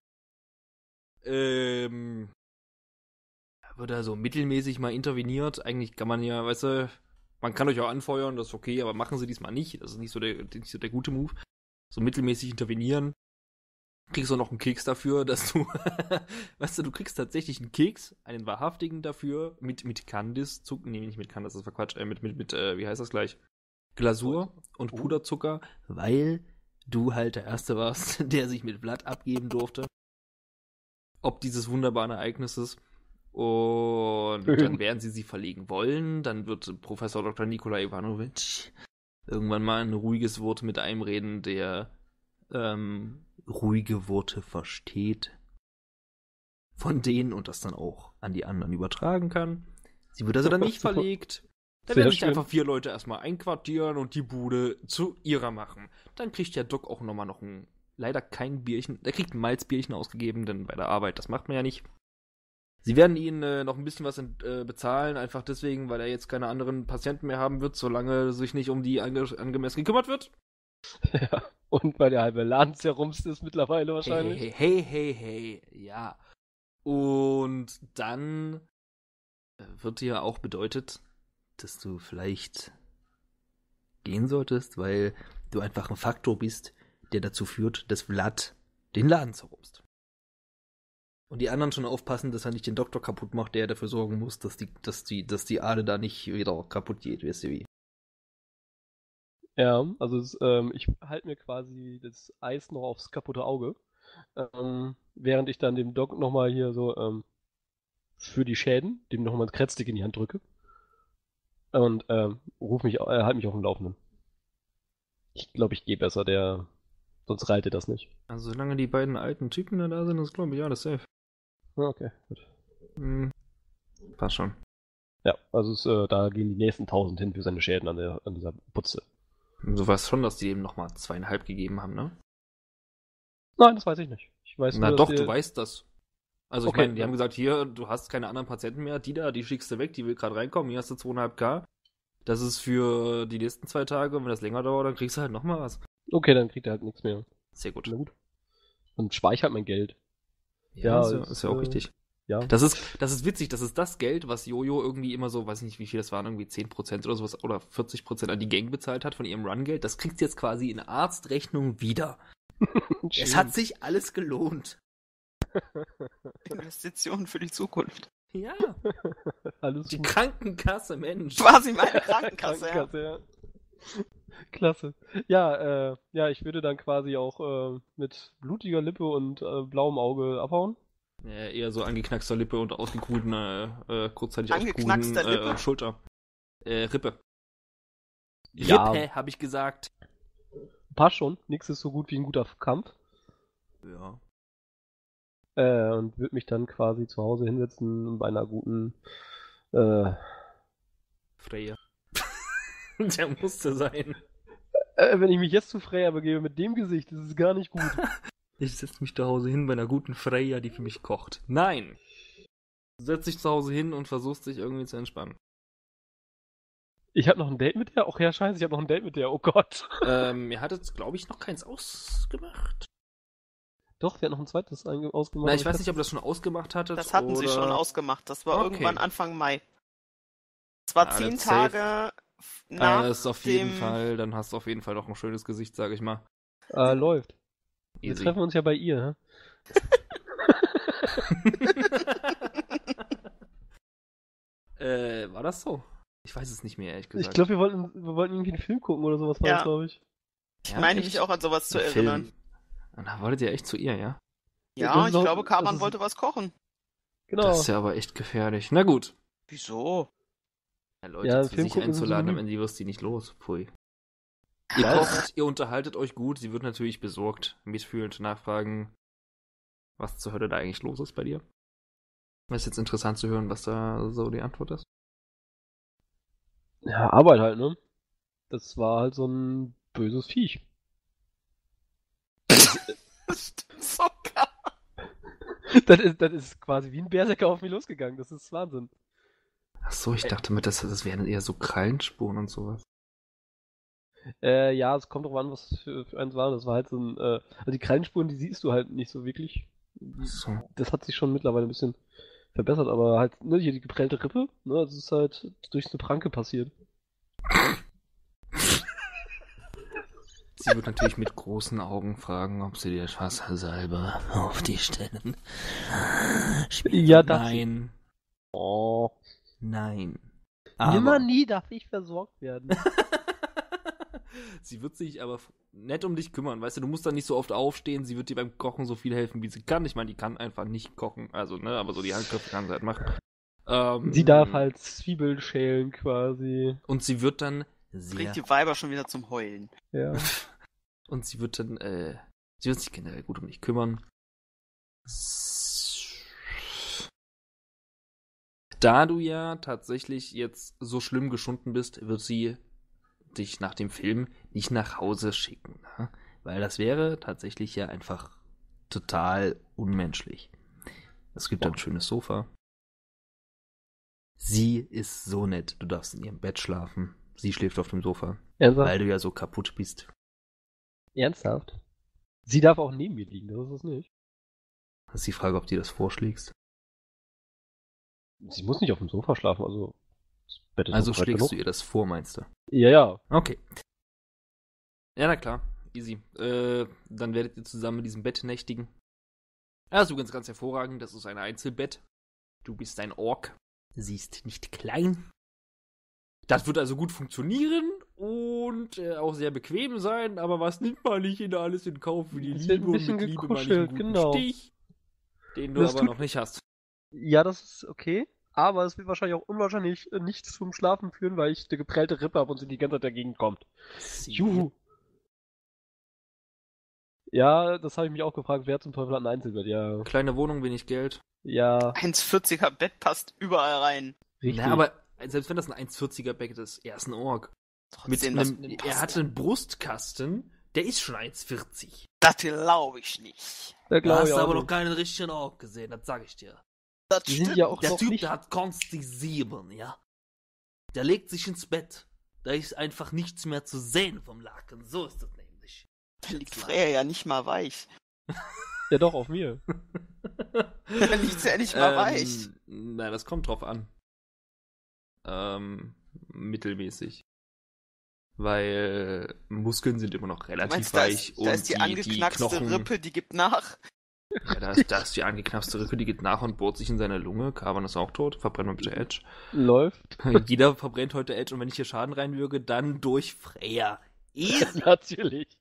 Speaker 3: Ähm. Wird da so mittelmäßig mal interveniert. Eigentlich kann man ja, weißt du, man kann euch auch anfeuern, das ist okay, aber machen sie diesmal nicht. Das ist nicht so der, nicht so der gute Move. So mittelmäßig intervenieren. Kriegst du noch einen Keks dafür, dass du, weißt du, du kriegst tatsächlich einen Keks, einen wahrhaftigen dafür, mit, mit Candice, Zucker, nee, nicht mit Candice, das war Quatsch, äh, mit, mit, mit, äh, wie heißt das gleich? Glasur und
Speaker 2: Oh.
Speaker 3: Puderzucker, weil du halt der Erste warst, der sich mit Blatt abgeben durfte. Ob dieses wunderbaren Ereignisses. Und
Speaker 2: Schön.
Speaker 3: dann werden sie sie verlegen wollen. Dann wird Professor Doktor Nikola Ivanovic irgendwann mal ein ruhiges Wort mit einem reden, der ähm, ruhige Worte versteht. Von denen und das dann auch an die anderen übertragen kann. Sie wird also dann nicht verlegt. Da
Speaker 2: Sehr
Speaker 3: werden sich
Speaker 2: schön.
Speaker 3: einfach vier Leute erstmal einquartieren und die Bude zu ihrer machen. Dann kriegt der Doc auch nochmal noch ein, leider kein Bierchen, der kriegt ein Malzbierchen ausgegeben, denn bei der Arbeit, das macht man ja nicht. Sie werden ihn äh, noch ein bisschen was ent, äh, bezahlen, einfach deswegen, weil er jetzt keine anderen Patienten mehr haben wird, solange sich nicht um die ange angemessen gekümmert wird.
Speaker 2: Ja. Und weil der halbe Laden zerrumst ist mittlerweile wahrscheinlich.
Speaker 3: Hey, hey, hey, hey, hey, ja. Und dann äh, wird dir auch bedeutet, dass du vielleicht gehen solltest, weil du einfach ein Faktor bist, der dazu führt, dass Vlad den Laden zerrumst. Und die anderen schon aufpassen, dass er nicht den Doktor kaputt macht, der dafür sorgen muss, dass die, dass die, dass die Aale da nicht wieder kaputt geht, weißt du wie.
Speaker 2: Ja, also es, ähm, ich halte mir quasi das Eis noch aufs kaputte Auge, ähm, während ich dann dem Doc nochmal hier so ähm, für die Schäden, dem nochmal ein Kretzstick in die Hand drücke und ähm, ruf mich, äh, halt mich auf dem Laufenden. Ich glaube, ich gehe besser, der sonst reilt er das nicht.
Speaker 3: Also solange die beiden alten Typen da, da sind, ist glaube ich alles safe.
Speaker 2: Ah, okay, gut.
Speaker 3: Hm, passt schon.
Speaker 2: Ja, also es, äh, da gehen die nächsten tausend hin für seine Schäden an der an dieser Putze.
Speaker 3: Du weißt schon, dass die dem nochmal zweieinhalb gegeben haben, ne?
Speaker 2: Nein, das weiß ich nicht. Ich weiß
Speaker 3: Na
Speaker 2: nur,
Speaker 3: doch,
Speaker 2: dass
Speaker 3: du
Speaker 2: die-
Speaker 3: weißt das. Also
Speaker 2: Okay,
Speaker 3: ich meine, die
Speaker 2: ja.
Speaker 3: haben gesagt, hier, du hast keine anderen Patienten mehr, die da, die schickst du weg, die will gerade reinkommen, hier hast du zweieinhalb K. Das ist für die nächsten zwei Tage, und wenn das länger dauert, dann kriegst du halt nochmal was.
Speaker 2: Okay, dann kriegt er halt nichts mehr.
Speaker 3: Sehr gut.
Speaker 2: Na gut. Dann speichert mein Geld.
Speaker 3: Ja,
Speaker 2: Ja,
Speaker 3: ist, ja
Speaker 2: ist,
Speaker 3: ist ja auch
Speaker 2: äh,
Speaker 3: richtig.
Speaker 2: Ja.
Speaker 3: Das ist, das ist witzig, das ist das Geld, was Jojo irgendwie immer so, weiß ich nicht, wie viel das waren, irgendwie zehn Prozent oder sowas, oder vierzig Prozent an die Gang bezahlt hat von ihrem Run-Geld. Das kriegt sie jetzt quasi in Arztrechnung wieder. Es hat sich alles gelohnt.
Speaker 4: Investitionen für die Zukunft.
Speaker 3: Ja,
Speaker 2: alles
Speaker 3: die
Speaker 2: gut.
Speaker 3: Krankenkasse, Mensch.
Speaker 4: Quasi meine Krankenkasse, ja.
Speaker 2: Krankenkasse, ja. Klasse. Ja, äh, ja, ich würde dann quasi auch äh, mit blutiger Lippe und äh, blauem Auge abhauen.
Speaker 3: Ja, eher so angeknackster Lippe und ausgekuhlten, äh, äh, kurzzeitig
Speaker 4: Angeknackster
Speaker 3: ausgekuhlten, äh,
Speaker 4: Lippe?
Speaker 3: Schulter. Äh, Rippe.
Speaker 2: Ja.
Speaker 3: Rippe, habe ich gesagt.
Speaker 2: Passt schon. Nix ist so gut wie ein guter Kampf.
Speaker 3: Ja.
Speaker 2: Äh, und würde mich dann quasi zu Hause hinsetzen bei einer guten äh,
Speaker 3: Freya. Der musste sein.
Speaker 2: äh, wenn ich mich jetzt zu Freya begebe mit dem Gesicht, das ist gar nicht gut.
Speaker 3: Ich setze mich zu Hause hin bei einer guten Freya, die für mich kocht. Nein! Du setzt dich zu Hause hin und versuchst dich irgendwie zu entspannen.
Speaker 2: Ich habe noch ein Date mit der? Ach ja, scheiße, ich habe noch ein Date mit der. Oh Gott.
Speaker 3: ähm, ihr hattet, glaube ich, noch keins ausgemacht.
Speaker 2: Doch, wir hatten noch ein zweites einge- ausgemacht.
Speaker 3: Na, ich
Speaker 2: aber
Speaker 3: weiß nicht, ob ihr das schon ausgemacht hattet.
Speaker 4: Das hatten
Speaker 3: oder...
Speaker 4: sie schon ausgemacht. Das war
Speaker 3: Okay.
Speaker 4: irgendwann Anfang Mai. Es war
Speaker 3: Ja,
Speaker 4: zehn
Speaker 3: that's safe.
Speaker 4: Tage f- nach
Speaker 3: Äh, ist auf jeden
Speaker 4: dem...
Speaker 3: Fall, dann hast du auf jeden Fall doch ein schönes Gesicht, sag ich mal.
Speaker 2: Äh, läuft. Wir
Speaker 3: Easy.
Speaker 2: treffen uns ja bei ihr, hä?
Speaker 3: äh, war das so? Ich weiß es nicht mehr, ehrlich gesagt.
Speaker 2: Ich glaube, wir wollten, wir wollten irgendwie einen Film gucken oder sowas, war
Speaker 4: Ja.
Speaker 2: das, glaube ich.
Speaker 4: Ich
Speaker 3: Ja,
Speaker 4: meine
Speaker 3: echt?
Speaker 4: mich auch an sowas zu
Speaker 3: Ein
Speaker 4: erinnern.
Speaker 3: Film. Und da wolltet ihr echt zu ihr, ja?
Speaker 2: Das
Speaker 4: Ja,
Speaker 2: ist
Speaker 4: ich
Speaker 2: auch-
Speaker 4: glaube,
Speaker 2: das
Speaker 4: Kaban
Speaker 2: ist-
Speaker 4: wollte was kochen.
Speaker 2: Genau.
Speaker 3: Das ist ja aber echt gefährlich. Na gut.
Speaker 4: Wieso?
Speaker 3: Ja, Leute
Speaker 2: Ja,
Speaker 3: zu
Speaker 2: Film
Speaker 3: sich
Speaker 2: gucken ist
Speaker 3: einzuladen,
Speaker 2: so
Speaker 3: am Ende wirst du die nicht los. Pfui. Ihr
Speaker 2: Ja,
Speaker 3: kocht, ihr unterhaltet euch gut, sie wird natürlich besorgt, mitfühlend nachfragen, was zur Hölle da eigentlich los ist bei dir. Ist jetzt interessant zu hören, was da so die Antwort ist.
Speaker 2: Ja, Arbeit halt, ne? Das war halt so ein böses Viech.
Speaker 4: Das stimmt sogar.
Speaker 2: Das ist, das ist quasi wie ein Berserker auf mich losgegangen. Das ist Wahnsinn.
Speaker 3: Ach so, ich dachte mit, das, das wären eher so Krallenspuren und sowas.
Speaker 2: Äh, ja, es kommt drauf an, was für, für eins war. Das war halt so ein, äh, also die Krallenspuren, die siehst du halt nicht so wirklich.
Speaker 3: Ach so.
Speaker 2: Das hat sich schon mittlerweile ein bisschen verbessert, aber halt, ne, hier die geprellte Rippe, ne, das ist halt durch eine Pranke passiert.
Speaker 3: Sie wird natürlich mit großen Augen fragen, ob sie dir Wassersalbe auf die Stellen.
Speaker 2: Ja, darf sie.
Speaker 3: Nein.
Speaker 2: Oh.
Speaker 3: Nein.
Speaker 2: Nimmer
Speaker 3: Aber
Speaker 2: nie darf ich versorgt werden.
Speaker 3: sie wird sich aber f- nett um dich kümmern, weißt du, du musst da nicht so oft aufstehen, sie wird dir beim Kochen so viel helfen, wie sie kann. Ich meine, die kann einfach nicht kochen, also, ne, aber so die Handgriffe kann sie halt machen. Ähm,
Speaker 2: Sie darf halt Zwiebeln schälen quasi.
Speaker 3: Und sie wird dann sehr...
Speaker 4: Bringt die Weiber schon wieder zum Heulen.
Speaker 2: Ja.
Speaker 3: Und sie wird dann, äh, sie wird sich generell gut um dich kümmern. Da du ja tatsächlich jetzt so schlimm geschunden bist, wird sie dich nach dem Film nicht nach Hause schicken. Ne? Weil das wäre tatsächlich ja einfach total unmenschlich. Es gibt ein schönes Sofa. Sie ist so nett. Du darfst in ihrem Bett schlafen. Sie schläft auf dem Sofa.
Speaker 2: Ernsthaft?
Speaker 3: Weil du ja so kaputt bist.
Speaker 2: Ernsthaft? Sie darf auch neben mir liegen, das ist es nicht.
Speaker 3: Das ist die Frage, ob du dir das vorschlägst.
Speaker 2: Sie muss nicht auf dem Sofa schlafen, also das Bett ist
Speaker 3: Also
Speaker 2: noch breit
Speaker 3: schlägst
Speaker 2: genug.
Speaker 3: du ihr das vor, meinst du?
Speaker 2: Ja, ja.
Speaker 3: Okay. Ja, na klar. Easy. Äh, dann werdet ihr zusammen in diesem Bett nächtigen. Ja, ist übrigens ganz hervorragend. Das ist ein Einzelbett. Du bist ein Ork. Sie ist nicht klein. Das wird also gut funktionieren und äh, auch sehr bequem sein, aber was nimmt man nicht in alles in Kauf für die
Speaker 2: Es wird ein
Speaker 3: Liebe und
Speaker 2: bisschen
Speaker 3: mit Liebe meine ich
Speaker 2: gekuschelt,
Speaker 3: einen guten
Speaker 2: genau.
Speaker 3: Stich, den du
Speaker 2: Das
Speaker 3: aber
Speaker 2: tut-
Speaker 3: noch nicht hast.
Speaker 2: Ja, das ist okay. Aber es wird wahrscheinlich auch unwahrscheinlich äh, nicht zum Schlafen führen, weil ich eine geprellte Rippe habe und sie die ganze Zeit dagegen kommt. Juhu. Ja, das habe ich mich auch gefragt. Wer zum Teufel hat ein Einzelbett? Ja,
Speaker 3: Kleine Wohnung, wenig Geld.
Speaker 2: ja,
Speaker 4: eins vierziger Bett passt überall rein.
Speaker 2: richtig.
Speaker 3: Na, aber selbst wenn das ein eins vierziger Bett ist, er ist ein Ork. Mit
Speaker 4: Trotzdem, das
Speaker 3: einem,
Speaker 4: passt
Speaker 3: er hatte
Speaker 4: ja.
Speaker 3: einen Brustkasten, der ist schon eins vierzig.
Speaker 4: Das glaube ich nicht.
Speaker 2: Da
Speaker 3: Da
Speaker 2: glaube
Speaker 3: hast
Speaker 2: ich
Speaker 3: du
Speaker 2: auch
Speaker 3: aber noch
Speaker 2: nicht.
Speaker 3: keinen richtigen Ork gesehen, das sag ich dir.
Speaker 4: Das
Speaker 2: Die sind
Speaker 4: stimmt.
Speaker 2: ja auch
Speaker 3: Der
Speaker 2: noch
Speaker 3: Typ,
Speaker 2: nicht...
Speaker 3: der hat konstig sieben, ja. Der legt sich ins Bett. Da ist einfach nichts mehr zu sehen vom Laken. So ist das nämlich.
Speaker 4: Da liegt Freya ja nicht mal weich.
Speaker 2: Ja doch, auf mir.
Speaker 4: Da liegt ja nicht mal weich.
Speaker 3: Ähm, na, das kommt drauf an. Ähm, mittelmäßig. Weil Muskeln sind immer noch
Speaker 4: Du
Speaker 3: relativ
Speaker 4: meinst, da
Speaker 3: weich
Speaker 4: ist, da ist die,
Speaker 3: die
Speaker 4: angeknackste
Speaker 3: Knochen,
Speaker 4: Rippe, die gibt nach.
Speaker 3: Ja, da ist, da ist die angeknackste Rippe, die geht nach und bohrt sich in seine Lunge. Kavan ist auch tot. Verbrennen wir bitte Edge.
Speaker 2: Läuft.
Speaker 3: Jeder verbrennt heute Edge und wenn ich hier Schaden reinwürge, dann durch Freya. Easy.
Speaker 2: Natürlich.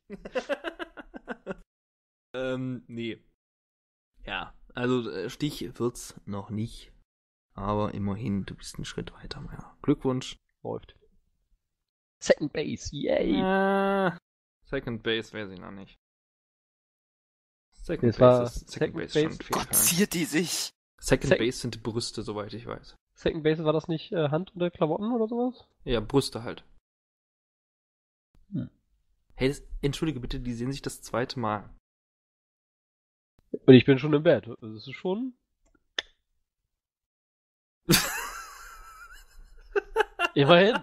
Speaker 3: ähm, nee. Ja, also äh, Stich wird's noch nicht. Aber immerhin, du bist einen Schritt weiter. Ja. Glückwunsch.
Speaker 2: Läuft. Second Base, yay!
Speaker 3: Äh, Second Base weiß ich noch nicht. Second
Speaker 2: Das war-
Speaker 3: Base ist,
Speaker 2: Second
Speaker 3: Second Base ist schon
Speaker 2: Base-
Speaker 3: viel
Speaker 4: Gott,
Speaker 3: Fall.
Speaker 4: ziert die sich.
Speaker 3: Second
Speaker 2: Sec-
Speaker 3: Base sind Brüste, soweit ich weiß.
Speaker 2: Second Base, war das nicht äh, Hand unter Klamotten oder sowas?
Speaker 3: Ja, Brüste halt.
Speaker 2: Hm.
Speaker 3: Hey, das, entschuldige bitte, die sehen sich das zweite Mal.
Speaker 2: Und ich bin schon im Bett. Das ist schon... Immerhin.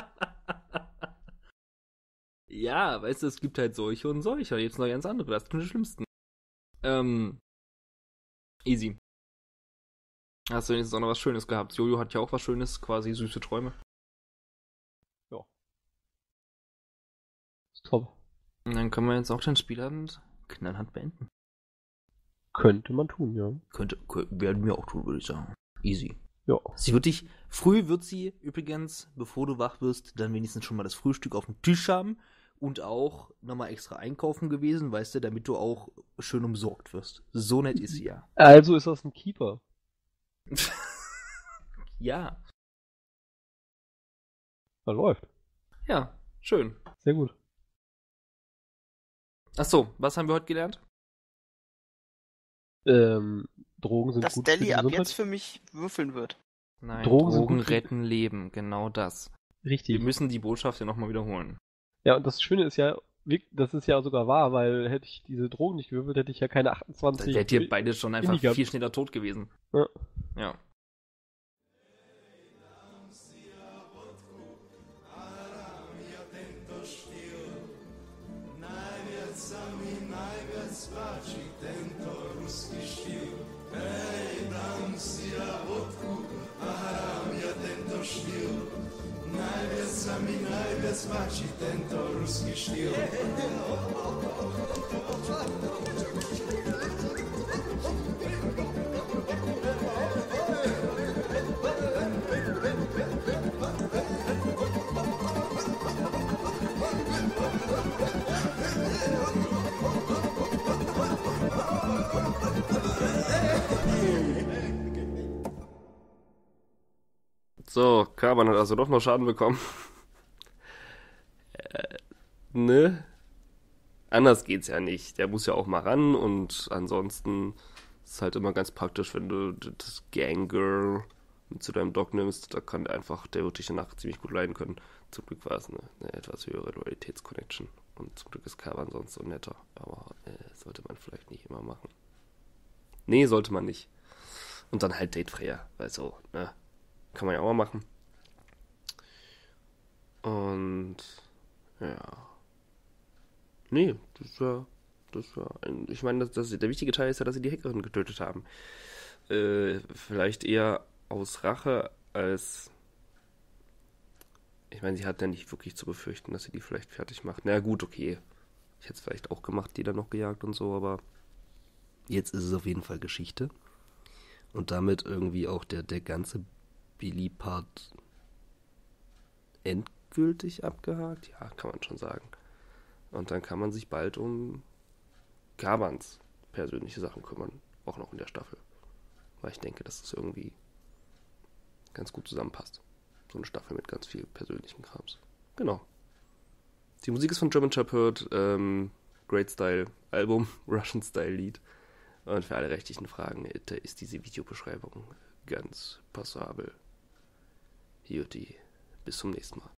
Speaker 3: Ja, weißt du, es gibt halt solche und solche. Jetzt noch ganz andere, das sind die schlimmsten. Ähm, easy. Hast du wenigstens auch noch was Schönes gehabt? Jojo hat ja auch was Schönes, quasi süße Träume.
Speaker 2: Ist top.
Speaker 3: Und dann können wir jetzt auch den Spielabend knallhart beenden.
Speaker 2: Könnte man tun, ja.
Speaker 3: Könnte, kö- werden wir auch tun, würde ich sagen. Easy.
Speaker 2: Ja.
Speaker 3: Sie wird dich, früh wird sie übrigens, bevor du wach wirst, dann wenigstens schon mal das Frühstück auf dem Tisch haben und auch nochmal extra einkaufen gewesen, weißt du, damit du auch schön umsorgt wirst. So nett ist sie ja.
Speaker 2: Also ist das ein Keeper.
Speaker 3: Ja.
Speaker 2: Da läuft.
Speaker 3: Ja, schön.
Speaker 2: Sehr gut.
Speaker 3: Ach so, was haben wir heute gelernt?
Speaker 2: Ähm, Drogen sind
Speaker 4: Dass
Speaker 2: gut für die
Speaker 4: Delhi ab
Speaker 2: Gesundheit.
Speaker 4: jetzt für mich würfeln wird.
Speaker 3: Nein,
Speaker 2: Drogen
Speaker 3: Drogen,
Speaker 2: sind gut für-
Speaker 3: retten Leben, genau das.
Speaker 2: Richtig.
Speaker 3: Wir müssen die Botschaft ja nochmal wiederholen.
Speaker 2: Ja, und das Schöne ist ja, wie- das ist ja sogar wahr, weil hätte ich diese Drogen nicht gewürfelt, hätte ich ja keine
Speaker 3: Da
Speaker 2: achtundzwanzig.
Speaker 3: wärt ihr beide schon einfach
Speaker 2: weniger.
Speaker 3: viel schneller tot gewesen.
Speaker 2: Ja.
Speaker 3: Ja. So, Kaban hat also doch noch Schaden bekommen. äh, ne? Anders geht's ja nicht. Der muss ja auch mal ran und ansonsten ist es halt immer ganz praktisch, wenn du das Ganggirl mit zu deinem Doc nimmst. Da kann der einfach, der wird dich danach ziemlich gut leiden können. Zum Glück war es eine, eine etwas höhere Loyalitätsconnection und zum Glück ist Kaban sonst so netter. Aber äh, sollte man vielleicht nicht immer machen. Nee, sollte man nicht. Und dann halt Date Freya, weil so, ne? Kann man ja auch mal machen. Und ja. Nee, das war. Das war. Ein, ich meine, das, das, der wichtige Teil ist ja, dass sie die Hackerin getötet haben. Äh, vielleicht eher aus Rache als. Ich meine, sie hat ja nicht wirklich zu befürchten, dass sie die vielleicht fertig macht. Na gut, okay. Ich hätte es vielleicht auch gemacht, die dann noch gejagt und so, aber jetzt ist es auf jeden Fall Geschichte. Und damit irgendwie auch der, der ganze Billy-Part endgültig abgehakt? Ja, kann man schon sagen. Und dann kann man sich bald um Kabans persönliche Sachen kümmern. Auch noch in der Staffel. Weil ich denke, dass das irgendwie ganz gut zusammenpasst. So eine Staffel mit ganz viel persönlichen Krams. Genau. Die Musik ist von German Shepherd, ähm, Great Style Album, Russian Style Lied. Und für alle rechtlichen Fragen ist diese Videobeschreibung ganz passabel. Juti, bis zum nächsten Mal.